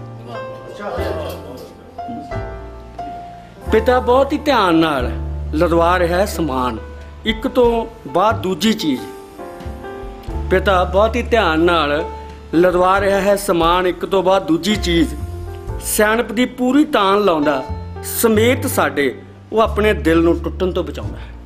ਪਿਤਾ ਬਹੁਤ ਹੀ ਧਿਆਨ ਨਾਲ ਲਦਵਾ ਰਿਹਾ ਹੈ ਸਮਾਨ, ਇੱਕ ਤੋਂ ਬਾਅਦ ਦੂਜੀ ਚੀਜ਼। ਪਿਤਾ ਬਹੁਤ ਹੀ ਧਿਆਨ ਨਾਲ ਲਦਵਾ ਰਿਹਾ ਹੈ ਸਮਾਨ, ਇੱਕ ਤੋਂ ਬਾਅਦ ਦੂਜੀ ਚੀਜ਼। ਸਿਆਣਪ ਦੀ ਪੂਰੀ ਤਾਣ ਲਾਉਂਦਾ ਸਮੇਤ ਸਾਡੇ ਉਹ ਆਪਣੇ ਦਿਲ ਨੂੰ ਟੁੱਟਣ ਤੋਂ ਬਚਾਉਂਦਾ ਹੈ।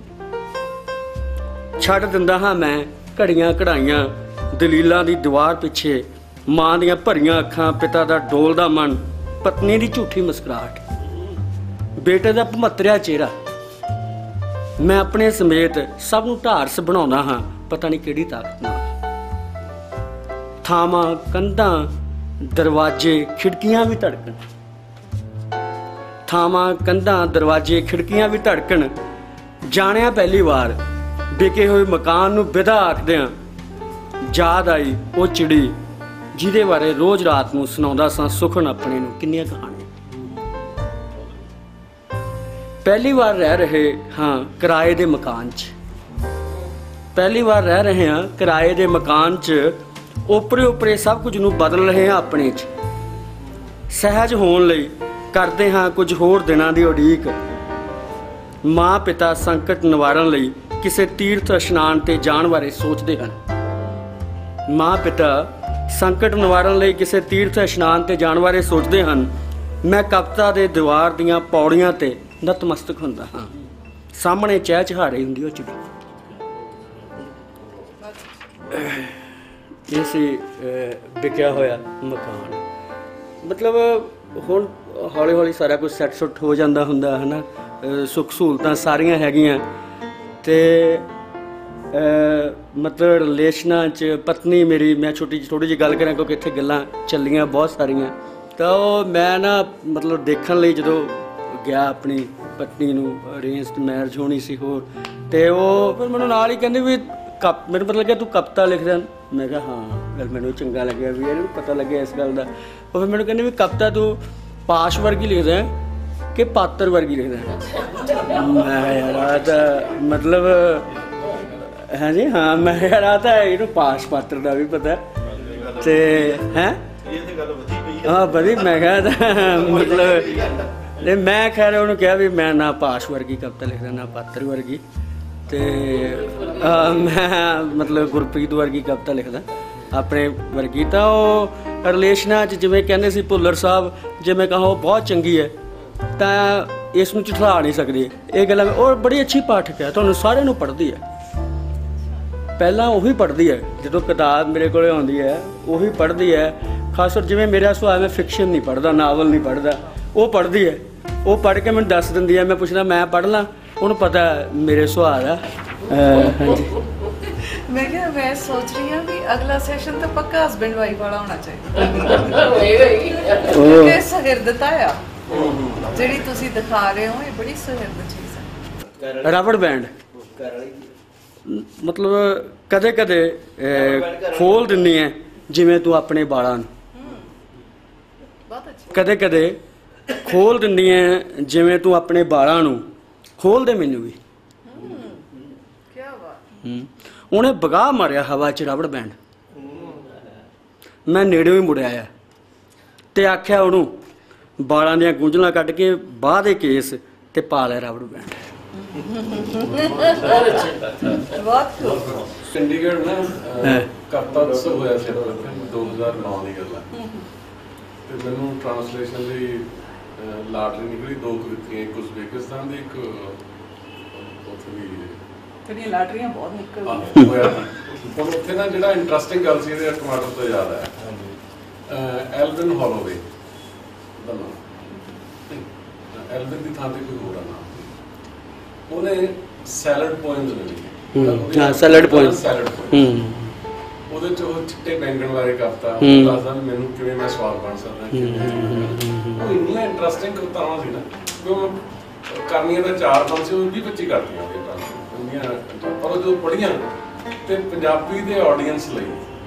ਛੱਡ ਦਿੰਦਾ ਹਾਂ ਮੈਂ ਘੜੀਆਂ ਕਢਾਈਆਂ ਦਲੀਲਾਂ ਦੀ ਦੀਵਾਰ ਪਿੱਛੇ, ਮਾਂ ਦੀਆਂ ਭਰੀਆਂ ਅੱਖਾਂ, ਪਿਤਾ ਦਾ ਡੋਲਦਾ ਮਨ, ਪਤਨੀ ਦੀ ਝੂਠੀ ਮੁਸਕਰਾਹਟ, ਬੇਟੇ ਦਾ ਭਮੱਤਰਿਆ ਚਿਹਰਾ। ਮੈਂ ਆਪਣੇ ਸਮੇਤ ਸਭ ਨੂੰ ਢਾਰਸ ਬਣਾਉਂਦਾ ਹਾਂ, ਪਤਾ ਨਹੀਂ ਕਿਹੜੀ ਤਾਕਤ ਨਾਲ। ਥਾਵਾਂ, ਕੰਧਾਂ, ਦਰਵਾਜ਼ੇ, ਖਿੜਕੀਆਂ ਵੀ ਧੜਕਣ, ਥਾਵਾਂ, ਕੰਧਾਂ, ਦਰਵਾਜ਼ੇ, ਖਿੜਕੀਆਂ ਵੀ ਧੜਕਣ। ਜਾਣਿਆ ਪਹਿਲੀ ਵਾਰ ਵਿਕੇ ਹੋਏ ਮਕਾਨ ਨੂੰ ਵਿਦਾ ਆਖਦਿਆਂ ਯਾਦ ਆਈ ਉਹ ਚਿੜੀ ਜਿਹਦੇ ਬਾਰੇ ਰੋਜ਼ ਰਾਤ ਨੂੰ ਸੁਣਾਉਂਦਾ ਸਾਂ ਸੁਖਨ ਆਪਣੇ ਨੂੰ ਕਿੰਨੀਆਂ ਕਹਾਣੀਆਂ। ਪਹਿਲੀ ਵਾਰ ਰਹਿ ਰਹੇ ਹਾਂ ਕਿਰਾਏ ਦੇ ਮਕਾਨ 'ਚ, ਪਹਿਲੀ ਵਾਰ ਰਹਿ ਰਹੇ ਹਾਂ ਕਿਰਾਏ ਦੇ ਮਕਾਨ 'ਚ। ਓਪਰੇ ਓਪਰੇ ਸਭ ਕੁਝ ਨੂੰ ਬਦਲ ਰਹੇ ਹਾਂ ਆਪਣੇ 'ਚ। ਸਹਿਜ ਹੋਣ ਲਈ ਕਰਦੇ ਹਾਂ ਕੁਝ ਹੋਰ ਦਿਨਾਂ ਦੀ ਉਡੀਕ। ਮਾਂ ਪਿਤਾ ਸੰਕਟ ਨਿਵਾਰਨ ਲਈ ਕਿਸੇ ਤੀਰਥ ਇਸ਼ਨਾਨ ਤੇ ਜਾਣ ਬਾਰੇ ਸੋਚਦੇ ਹਨ। ਮਾਂ ਪਿਤਾ ਸੰਕਟ ਨਿਵਾਰਨ ਲਈ ਕਿਸੇ ਤੀਰਥ ਇਸ਼ਨਾਨ ਤੇ ਜਾਣ ਬਾਰੇ ਸੋਚਦੇ ਹਨ। ਮੈਂ ਕਵਿਤਾ ਦੇ ਦੀਵਾਰ ਦੀਆਂ ਪੌੜੀਆਂ ਤੇ ਨਤਮਸਤਕ ਹੁੰਦਾ ਹਾਂ, ਸਾਹਮਣੇ ਚਹਿ ਚਹਾੜੀ ਹੁੰਦੀ ਉਹ ਚਿੜੀ। ਇਹ ਸੀ ਵਿਕਿਆ ਹੋਇਆ ਮਕਾਨ। ਮਤਲਬ ਹੁਣ ਹੌਲੀ ਹੌਲੀ ਸਾਰਾ ਕੁਝ ਸੈੱਟ ਸੁੱਟ ਹੋ ਜਾਂਦਾ ਹੁੰਦਾ ਹੈ ਨਾ, ਸੁੱਖ ਸਹੂਲਤਾਂ ਸਾਰੀਆਂ ਹੈਗੀਆਂ। ਅਤੇ ਮਤਲਬ ਰਿਲੇਸ਼ਨਾਂ 'ਚ ਪਤਨੀ ਮੇਰੀ, ਮੈਂ ਛੋਟੀ ਜਿਹੀ ਥੋੜ੍ਹੀ ਜਿਹੀ ਗੱਲ ਕਰਾਂ ਕਿਉਂਕਿ ਇੱਥੇ ਗੱਲਾਂ ਚੱਲੀਆਂ ਬਹੁਤ ਸਾਰੀਆਂ। ਤਾਂ ਉਹ ਮੈਂ ਨਾ ਮਤਲਬ ਦੇਖਣ ਲਈ ਜਦੋਂ ਗਿਆ ਆਪਣੀ ਪਤਨੀ ਨੂੰ, ਅਰੇਂਜਡ ਮੈਰਿਜ ਹੋਣੀ ਸੀ ਹੋਰ, ਅਤੇ ਉਹ ਫਿਰ ਮੈਨੂੰ ਨਾਲ ਹੀ ਕਹਿੰਦੇ ਵੀ ਕਪ ਮੈਨੂੰ ਪਤਾ ਲੱਗਿਆ ਤੂੰ ਕਵਿਤਾ ਲਿਖਦਾ। ਮੈਂ ਕਿਹਾ ਹਾਂ, ਗੱਲ ਮੈਨੂੰ ਚੰਗਾ ਲੱਗਿਆ ਵੀ ਇਹਨੂੰ ਪਤਾ ਲੱਗਿਆ ਇਸ ਗੱਲ ਦਾ। ਉਹ ਫਿਰ ਮੈਨੂੰ ਕਹਿੰਦੇ ਵੀ ਕਵਿਤਾ ਤੂੰ ਪਾਸ਼ ਵਰਗੀ ਲਿਖਦਾ ਕਿ ਪਾਤਰ ਵਰਗੀ ਲਿਖਦਾ। ਮੈਂ ਯਾਰ ਆ ਤਾਂ ਮਤਲਬ ਹਾਂਜੀ ਹਾਂ, ਮੈਂ ਯਾਰ ਆ ਤਾਂ ਇਹਨੂੰ ਪਾਸ਼ ਪਾਤਰ ਦਾ ਵੀ ਪਤਾ ਅਤੇ ਹੈਂ ਹਾਂ ਵਧੀ। ਮੈਂ ਕਿਹਾ ਮਤਲਬ ਮੈਂ ਖੈਰ ਉਹਨੂੰ ਕਿਹਾ ਵੀ ਮੈਂ ਨਾ ਪਾਸ਼ ਵਰਗੀ ਕਵਿਤਾ ਲਿਖਦਾ ਨਾ ਪਾਤਰ ਵਰਗੀ, ਅਤੇ ਮੈਂ ਮਤਲਬ ਗੁਰਪ੍ਰੀਤ ਵਰਗੀ ਕਵਿਤਾ ਲਿਖਦਾ ਆਪਣੇ ਵਰਗੀ। ਤਾਂ ਉਹ ਰਿਲੇਸ਼ਨਾਂ 'ਚ ਜਿਵੇਂ ਕਹਿੰਦੇ ਸੀ ਭੁੱਲਰ ਸਾਹਿਬ, ਜੇ ਮੈਂ ਕਹਾਂ ਉਹ ਬਹੁਤ ਚੰਗੀ ਹੈ ਤਾਂ ਇਸ ਨੂੰ ਝੁਠਲਾ ਨਹੀਂ ਸਕਦੀ ਇਹ ਗੱਲਾਂ। ਉਹ ਬੜੀ ਅੱਛੀ ਪਾਠਕ ਹੈ, ਤੁਹਾਨੂੰ ਸਾਰਿਆਂ ਨੂੰ ਪੜ੍ਹਦੀ ਹੈ। ਪਹਿਲਾਂ ਉਹੀ ਪੜ੍ਹਦੀ ਹੈ, ਜਦੋਂ ਕਿਤਾਬ ਮੇਰੇ ਕੋਲ ਆਉਂਦੀ ਹੈ ਉਹੀ ਪੜ੍ਹਦੀ ਹੈ। ਖਾਸ ਤੌਰ ਜਿਵੇਂ ਮੇਰਾ ਸੁਭਾਅ, ਮੈਂ ਫਿਕਸ਼ਨ ਨਹੀਂ ਪੜ੍ਹਦਾ, ਨਾਵਲ ਨਹੀਂ ਪੜ੍ਹਦਾ, ਉਹ ਪੜ੍ਹਦੀ ਹੈ। ਉਹ ਪੜ੍ਹ ਕੇ ਮੈਨੂੰ ਦੱਸ ਦਿੰਦੀ ਹੈ। ਮੈਂ ਪੁੱਛਦਾ ਮੈਂ ਪੜ੍ਹ ਲਾਂ, ਉਹਨੂੰ ਪਤਾ ਮੇਰੇ ਸੁਭਾਅ ਦਾ। ਹਾਂਜੀ ਮੈਂ ਕਿਹਾ ਮੈਂ ਸੋਚ ਰਹੀ ਹਾਂ ਵੀ ਅਗਲਾ ਸੈਸ਼ਨ ਤਾਂ ਪੱਕਾ ਹਸਬੈਂਡ ਵਾਈਫ ਵਾਲਾ ਹੋਣਾ ਚਾਹੀਦਾ। ਕਿਉਂਕਿ ਸੁਹਿਰਦਤਾ ਆ ਜਿਹੜੀ ਤੁਸੀਂ ਦਿਖਾ ਰਹੇ ਹੋ, ਇਹ ਬੜੀ ਸੁਹਿਰਦ ਚੀਜ਼ ਹੈ। ਰਬੜ ਬੈਂਡ ਮਤਲਬ ਕਦੇ ਕਦੇ ਖੋਲ ਦਿੰਦੀ ਹੈ ਜਿਵੇਂ ਤੂੰ ਆਪਣੇ ਬਾਲਾਂ ਨੂੰ, ਕਦੇ ਕਦੇ ਖੋਲ ਦਿੰਦੀ ਹੈ ਜਿਵੇਂ ਤੂੰ ਆਪਣੇ ਬਾਲਾਂ ਨੂੰ, ਖੋਲ ਦੇ ਮੈਨੂੰ ਵੀ। ਉਹਨੇ ਵਗਾਹ ਮਾਰਿਆ ਹਵਾ 'ਚ ਰਬੜ ਬੈਂਡ। ਮੈਂ ਨੇੜੇ ਹੀ ਮੁੜਿਆ ਆ ਤੇ ਆਖਿਆ ਉਹਨੂੰ, ਬਾਲਾਂ ਦੀਆਂ ਗੁੰਝਲਾਂ ਕੱਢ ਕੇ ਬਾਹ ਦੇ ਕੇਸ ਤੇ ਪਾ ਲਿਆ ਰਬੜ ਬੈਂਡ। ਚੰਡੀਗੜ੍ਹ ਨਾ ਕਵਿਤਾ ਉਤਸਵ ਹੋਇਆ ਸੀ ਦੋ ਹਜ਼ਾਰ ਨੌ ਦੀ ਗੱਲ ਹੈ, ਤੇ ਮੈਨੂੰ ਟ੍ਰਾਂਸਲੇਸ਼ਨ ਲਈ ਲਾਟਰੀ ਨਿਕਲੀ। ਦੋ ਕ੍ਰਿਤੀਆਂ, ਇੱਕ ਉਜ਼ਬੇਕਿਸਤਾਨ ਦੀ, ਇੱਕ ਉੱਥੇ ਦੀ। ਤੇਰੀਆਂ ਲਾਟਰੀਆਂ ਬਹੁਤ ਨਿਕਲਦੀਆਂ ਹੋਇਆ ਸੀ। ਹੁਣ ਉੱਥੇ ਨਾ ਜਿਹੜਾ ਇੰਟਰਸਟਿੰਗ ਗੱਲ ਸੀ, ਇਹਦੇ ਟਮਾਟਰ ਤੋਂ ਯਾਦ ਆਇਆ, ਐਲਵਿਨ ਹੋਲੋਵੇ ਦਾ ਨਾਮ, ਐਲਵਿਨ ਦੀ ਥਾਂ ਤੇ ਕੋਈ ਹੋਰ ਆ ਨਾਮ, ਉਹਨੇ ਸੈਲਡ ਪੋਇਮਸ ਨੇ ਲਿਖੀ। ਹਾਂ ਸੈਲਡ ਪੋਇਮ, ਸੈਲਡ ਪੋਇਮ। ਉਹਦੇ 'ਚ ਉਹ ਚਿੱਟੇ ਬੈਂਗਣ ਬਾਰੇ ਕਵਿਤਾ ਦੱਸਦਾ ਵੀ ਮੈਨੂੰ ਕਿਵੇਂ ਮੈਂ ਸਵਾਦ ਬਣ ਸਕਦਾ। ਉਹ ਇੰਨੀਆਂ ਇੰਟਰਸਟਿੰਗ ਕਵਿਤਾਵਾਂ ਸੀ ਨਾ ਕਿ ਉਹ ਕਰਨੀਆਂ ਦਾ ਚਾਰ ਪੰਜ ਸੀ, ਉਹ ਵੀਹ ਪੱਚੀ ਕਰਦੀਆਂ ਉਹਦੀਆਂ। ਪਰ ਉਹ ਜਦੋਂ ਪੜ੍ਹੀਆਂ ਤੇ ਪੰਜਾਬੀ ਦੇ ਆਡੀਅנס ਲਈ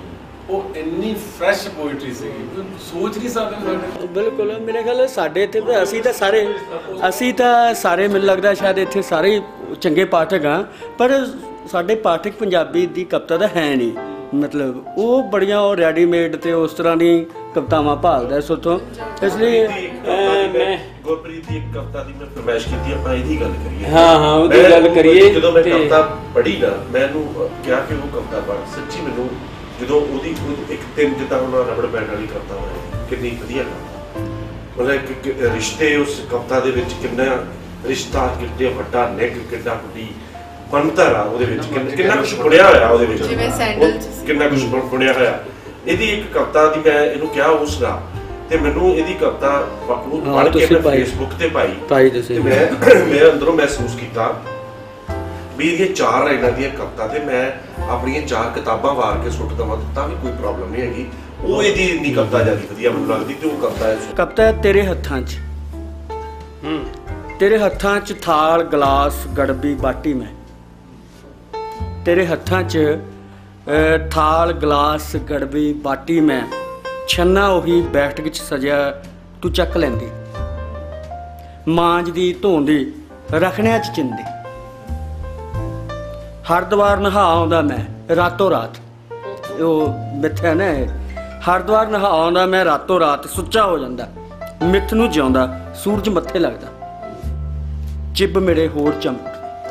ਉਹ ਇੰਨੀ ਫਰੈਸ਼ ਪੋਇਟਰੀ ਸੀਗੀ, ਕੋਈ ਸੋਚ ਨਹੀਂ ਸਕਦੇ ਸਾਡੇ। ਬਿਲਕੁਲ ਮੇਰੇ ਖਿਆਲ ਸਾਡੇ ਇੱਥੇ ਤਾਂ ਅਸੀਂ ਤਾਂ ਸਾਰੇ ਅਸੀਂ ਤਾਂ ਸਾਰੇ ਮੈਨੂੰ ਲੱਗਦਾ ਸ਼ਾਇਦ ਇੱਥੇ ਸਾਰੇ ਹੀ ਚੰਗੇ ਪਾਠਕ ਹਾਂ, ਪਰ ਸਾਡੇ ਪਾਠਕ ਪੰਜਾਬੀ ਦੀ ਕਵਿਤਾ ਤਾਂ ਹੈ ਨਹੀਂ। ਮਤਲਬ ਉਹ ਬੜੀਆਂ ਉਹ ਰੈਡੀਮੇਡ ਤੇ ਉਸ ਤਰ੍ਹਾਂ ਦੀ ਕਵਿਤਾਵਾਂ ਭਾਲਦਾ ਇਸ ਉੱਥੋਂ। ਇਸ ਲਈ ਮੈਂ ਗੁਰਪ੍ਰੀਤ ਦੀ ਇੱਕ ਕਵਿਤਾ ਦੀ ਮੈਂ ਫਰਮਾਇਸ਼ ਕੀਤੀ, ਆਪਾਂ ਇਹਦੀ ਗੱਲ ਕਰੀਏ। ਹਾਂ ਹਾਂ ਉਹਦੀ ਗੱਲ ਕਰੀਏ। ਜਦੋਂ ਮੈਂ ਕਵਿਤਾ ਪੜ੍ਹੀ ਨਾ, ਮੈਨੂੰ ਕਿਹਾ ਕਿ ਉਹ ਕਵਿਤਾ ਪੜ੍ਹ, ਸੱਚੀ ਮੈਨੂੰ ਜਦੋਂ ਉਹਦੀ ਇੱਕ ਦਿਨ ਜਿੱਦਾਂ ਹੁਣ ਰਬੜ ਬੈਂਡ ਵਾਲੀ ਕਵਿਤਾ ਹੋਈ, ਕਿੰਨੀ ਵਧੀਆ ਕਵਿਤਾ, ਮਤਲਬ ਕਿ ਰਿਸ਼ਤੇ ਉਸ ਕਵਿਤਾ ਦੇ ਵਿੱਚ ਕਿੰਨਾ ਰਿਸ਼ਤਾ, ਕਿੱਡੇ ਵੱਡਾ ਨਿੱਘ, ਕਿੱਡਾ ਵੱਡੀ ਬਣਤਰ ਆ ਉਹਦੇ ਵਿੱਚ, ਕਿੰਨਾ ਕੁਛ ਬੁਣਿਆ ਹੋਇਆ ਉਹਦੇ ਵਿੱਚ, ਜਿਵੇਂ ਸੈਂਡਲ ਕਿੰਨਾ ਕੁਛ ਬੁਣਿਆ ਹੋਇਆ। ਇਹਦੀ ਇੱਕ ਕਵਿਤਾ ਦੀ ਮੈਂ ਇਹਨੂੰ ਕਿਹਾ ਉਹ ਸੁਣਾ, ਤੇ ਮੈਨੂੰ ਇਹਦੀ ਕਵਿਤਾ ਪੜ੍ਹ ਕੇ ਮੈਂ ਫੇਸਬੁੱਕ ਤੇ ਪਾਈ ਪਾਈ ਤੁਸੀਂ। ਮੈਂ ਮੈਂ ਅੰਦਰੋਂ ਮਹਿਸੂਸ ਕੀਤਾ ਵੀ ਇਹਦੀਆਂ ਚਾਰ ਲਾਈਨਾਂ ਦੀਆਂ ਕਵਿਤਾ ਤੇ ਮੈਂ ਆਪਣੀਆਂ ਚਾਰ ਕਿਤਾਬਾਂ ਵਾਰ ਕੇ ਸੁੱਟ ਦੇਵਾਂ ਤਾਂ ਵੀ ਕੋਈ ਪ੍ਰੋਬਲਮ ਨਹੀਂ ਹੈਗੀ। ਉਹ ਇਹਦੀ ਇੰਨੀ ਕਵਿਤਾ ਜਿਆਦਾ ਵਧੀਆ ਮੈਨੂੰ ਲੱਗਦੀ, ਤੇ ਉਹ ਕਵਿਤਾ ਹੈ ਕਵਿਤਾ ਤੇਰੇ ਹੱਥਾਂ 'ਚ। ਹੂੰ ਤੇਰੇ ਹੱਥਾਂ 'ਚ ਥਾਲ ਗਲਾਸ ਗੜਬੀ ਬਾਟੀ ਮੈਂ, ਤੇਰੇ ਹੱਥਾਂ 'ਚ ਥਾਲ ਗਲਾਸ ਗੜਬੀ ਬਾਟੀ ਮੈਂ, ਛੰਨਾ ਉਹੀ ਬੈਠਕ 'ਚ ਸਜਿਆ ਤੂੰ ਚੱਕ ਲੈਂਦੀ, ਮਾਂਜਦੀ ਧੋਂਦੀ ਰੱਖਣਿਆਂ 'ਚ ਚਿੰਦੀ, ਹਰਦੁਆਰ ਨਹਾ ਆਉਂਦਾ ਮੈਂ ਰਾਤੋਂ ਰਾਤ। ਉਹ ਮਿੱਥਿਆ ਨਾ, ਹਰਦੁਆਰ ਨਹਾ ਆਉਂਦਾ ਮੈਂ ਰਾਤੋਂ ਰਾਤ, ਸੁੱਚਾ ਹੋ ਜਾਂਦਾ ਮਿੱਥ ਨੂੰ ਜਿਉਂਦਾ, ਸੂਰਜ ਮੱਥੇ ਲੱਗਦਾ, ਚਿੱਬ ਮੇਰੇ ਹੋਰ ਚਮਕ।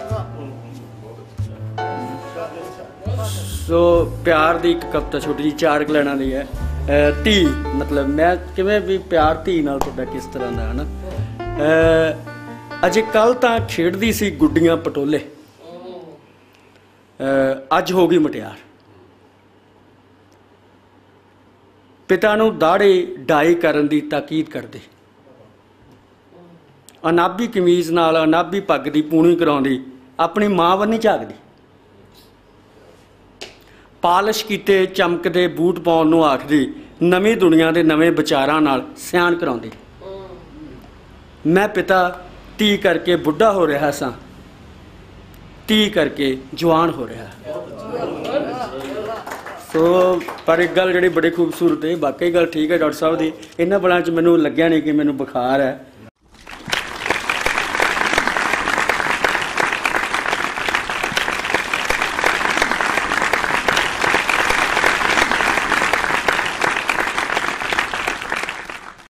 ਸੋ ਪਿਆਰ ਦੀ ਇੱਕ ਕਵਿਤਾ ਛੋਟੀ ਜਿਹੀ ਚਾਰ ਲਾਈਨਾਂ ਦੀ ਹੈ। ਧੀ ਮਤਲਬ ਮੈਂ ਕਿਵੇਂ ਵੀ ਪਿਆਰ ਧੀ ਨਾਲ ਤੁਹਾਡਾ ਕਿਸ ਤਰ੍ਹਾਂ ਦਾ ਹੈ ਨਾ। ਅਜੇ ਕੱਲ੍ਹ ਤਾਂ ਖੇਡਦੀ ਸੀ ਗੁੱਡੀਆਂ ਪਟੋਲੇ, ਅੱਜ ਹੋ ਗਈ ਮੁਟਿਆਰ, ਪਿਤਾ ਨੂੰ ਦਾੜੇ ਡਾਈ ਕਰਨ ਦੀ ਤਾਕੀਦ ਕਰਦੇ, ਅਨਾਬੀ ਕਮੀਜ਼ ਨਾਲ ਅਨਾਬੀ ਪੱਗ ਦੀ ਪੂਣੀ ਕਰਾਉਂਦੀ, ਆਪਣੀ ਮਾਂ ਵੱਲ ਨਹੀਂ ਝਾਕਦੀ, ਪਾਲਿਸ਼ ਕੀਤੇ ਚਮਕਦੇ ਬੂਟ ਪਾਉਣ ਨੂੰ ਆਖਦੀ, ਨਵੀਂ ਦੁਨੀਆ ਦੇ ਨਵੇਂ ਵਿਚਾਰਾਂ ਨਾਲ ਸਿਆਣ ਕਰਾਉਂਦੀ। ਮੈਂ ਪਿਤਾ ਧੀ ਕਰਕੇ ਬੁੱਢਾ ਹੋ ਰਿਹਾ ਸਾਂ, ਧੀ ਕਰਕੇ ਜਵਾਨ ਹੋ ਰਿਹਾ। ਸੋ ਪਰ ਇੱਕ ਗੱਲ ਜਿਹੜੀ ਬੜੀ ਖੂਬਸੂਰਤ ਹੈ, ਬਾਕੀ ਗੱਲ ਠੀਕ ਹੈ ਡਾਕਟਰ ਸਾਹਿਬ ਦੀ, ਇਹਨਾਂ ਬਲਾਂ 'ਚ ਮੈਨੂੰ ਲੱਗਿਆ ਨਹੀਂ ਕਿ ਮੈਨੂੰ ਬੁਖਾਰ ਹੈ।